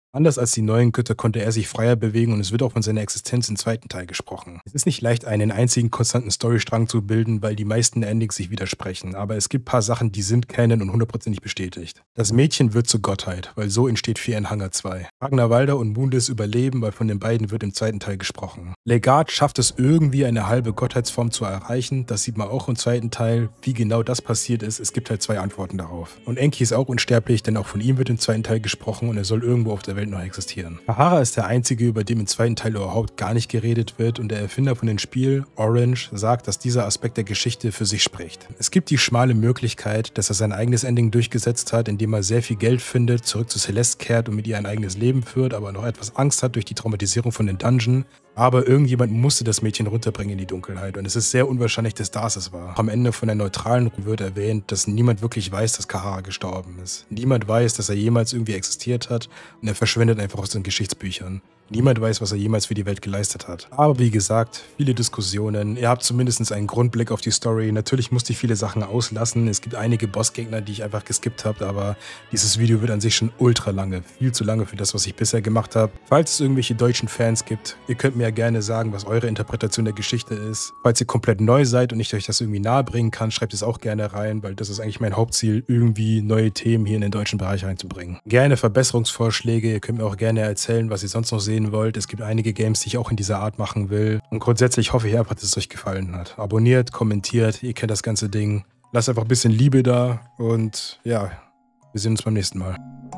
Anders als die neuen Götter konnte er sich freier bewegen und es wird auch von seiner Existenz im zweiten Teil gesprochen. Es ist nicht leicht, einen einzigen konstanten Storystrang zu bilden, weil die meisten Endings sich widersprechen, aber es gibt ein paar Sachen, die sind Canon und hundertprozentig bestätigt. Das Mädchen wird zur Gottheit, weil so entsteht Fear in Hunger zwei. Ragnarvalda und Moonlis überleben, weil von den beiden wird im zweiten Teil gesprochen. Legat schafft es irgendwie, eine halbe Gottheitsform zu erreichen, das sieht man auch im zweiten Teil. Wie genau das passiert ist, es gibt halt zwei Antworten darauf. Und Enki ist auch unsterblich, denn auch von ihm wird im zweiten Teil gesprochen und er soll irgendwo auf der Welt noch existieren. Kahara ist der einzige, über den im zweiten Teil überhaupt gar nicht geredet wird und der Erfinder von dem Spiel, Orange, sagt, dass dieser Aspekt der Geschichte für sich spricht. Es gibt die schmale Möglichkeit, dass er sein eigenes Ending durchgesetzt hat, indem er sehr viel Geld findet, zurück zu Celeste kehrt und mit ihr ein eigenes Leben führt, aber noch etwas Angst hat durch die Traumatisierung von den Dungeon. Aber irgendjemand musste das Mädchen runterbringen in die Dunkelheit und es ist sehr unwahrscheinlich, dass das es war. Am Ende von der neutralen wird erwähnt, dass niemand wirklich weiß, dass Kahara gestorben ist. Niemand weiß, dass er jemals irgendwie existiert hat und er verschwindet einfach aus den Geschichtsbüchern. Niemand weiß, was er jemals für die Welt geleistet hat. Aber wie gesagt, viele Diskussionen. Ihr habt zumindest einen Grundblick auf die Story. Natürlich musste ich viele Sachen auslassen. Es gibt einige Bossgegner, die ich einfach geskippt habe, aber dieses Video wird an sich schon ultra lange. Viel zu lange für das, was ich bisher gemacht habe. Falls es irgendwelche deutschen Fans gibt, ihr könnt mir ja gerne sagen, was eure Interpretation der Geschichte ist. Falls ihr komplett neu seid und ich euch das irgendwie nahebringen kann, schreibt es auch gerne rein, weil das ist eigentlich mein Hauptziel, irgendwie neue Themen hier in den deutschen Bereich reinzubringen. Gerne Verbesserungsvorschläge. Ihr könnt mir auch gerne erzählen, was ihr sonst noch sehen wollt. Es gibt einige Games, die ich auch in dieser Art machen will. Und grundsätzlich hoffe ich einfach, dass es euch gefallen hat. Abonniert, kommentiert, ihr kennt das ganze Ding. Lasst einfach ein bisschen Liebe da und ja, wir sehen uns beim nächsten Mal.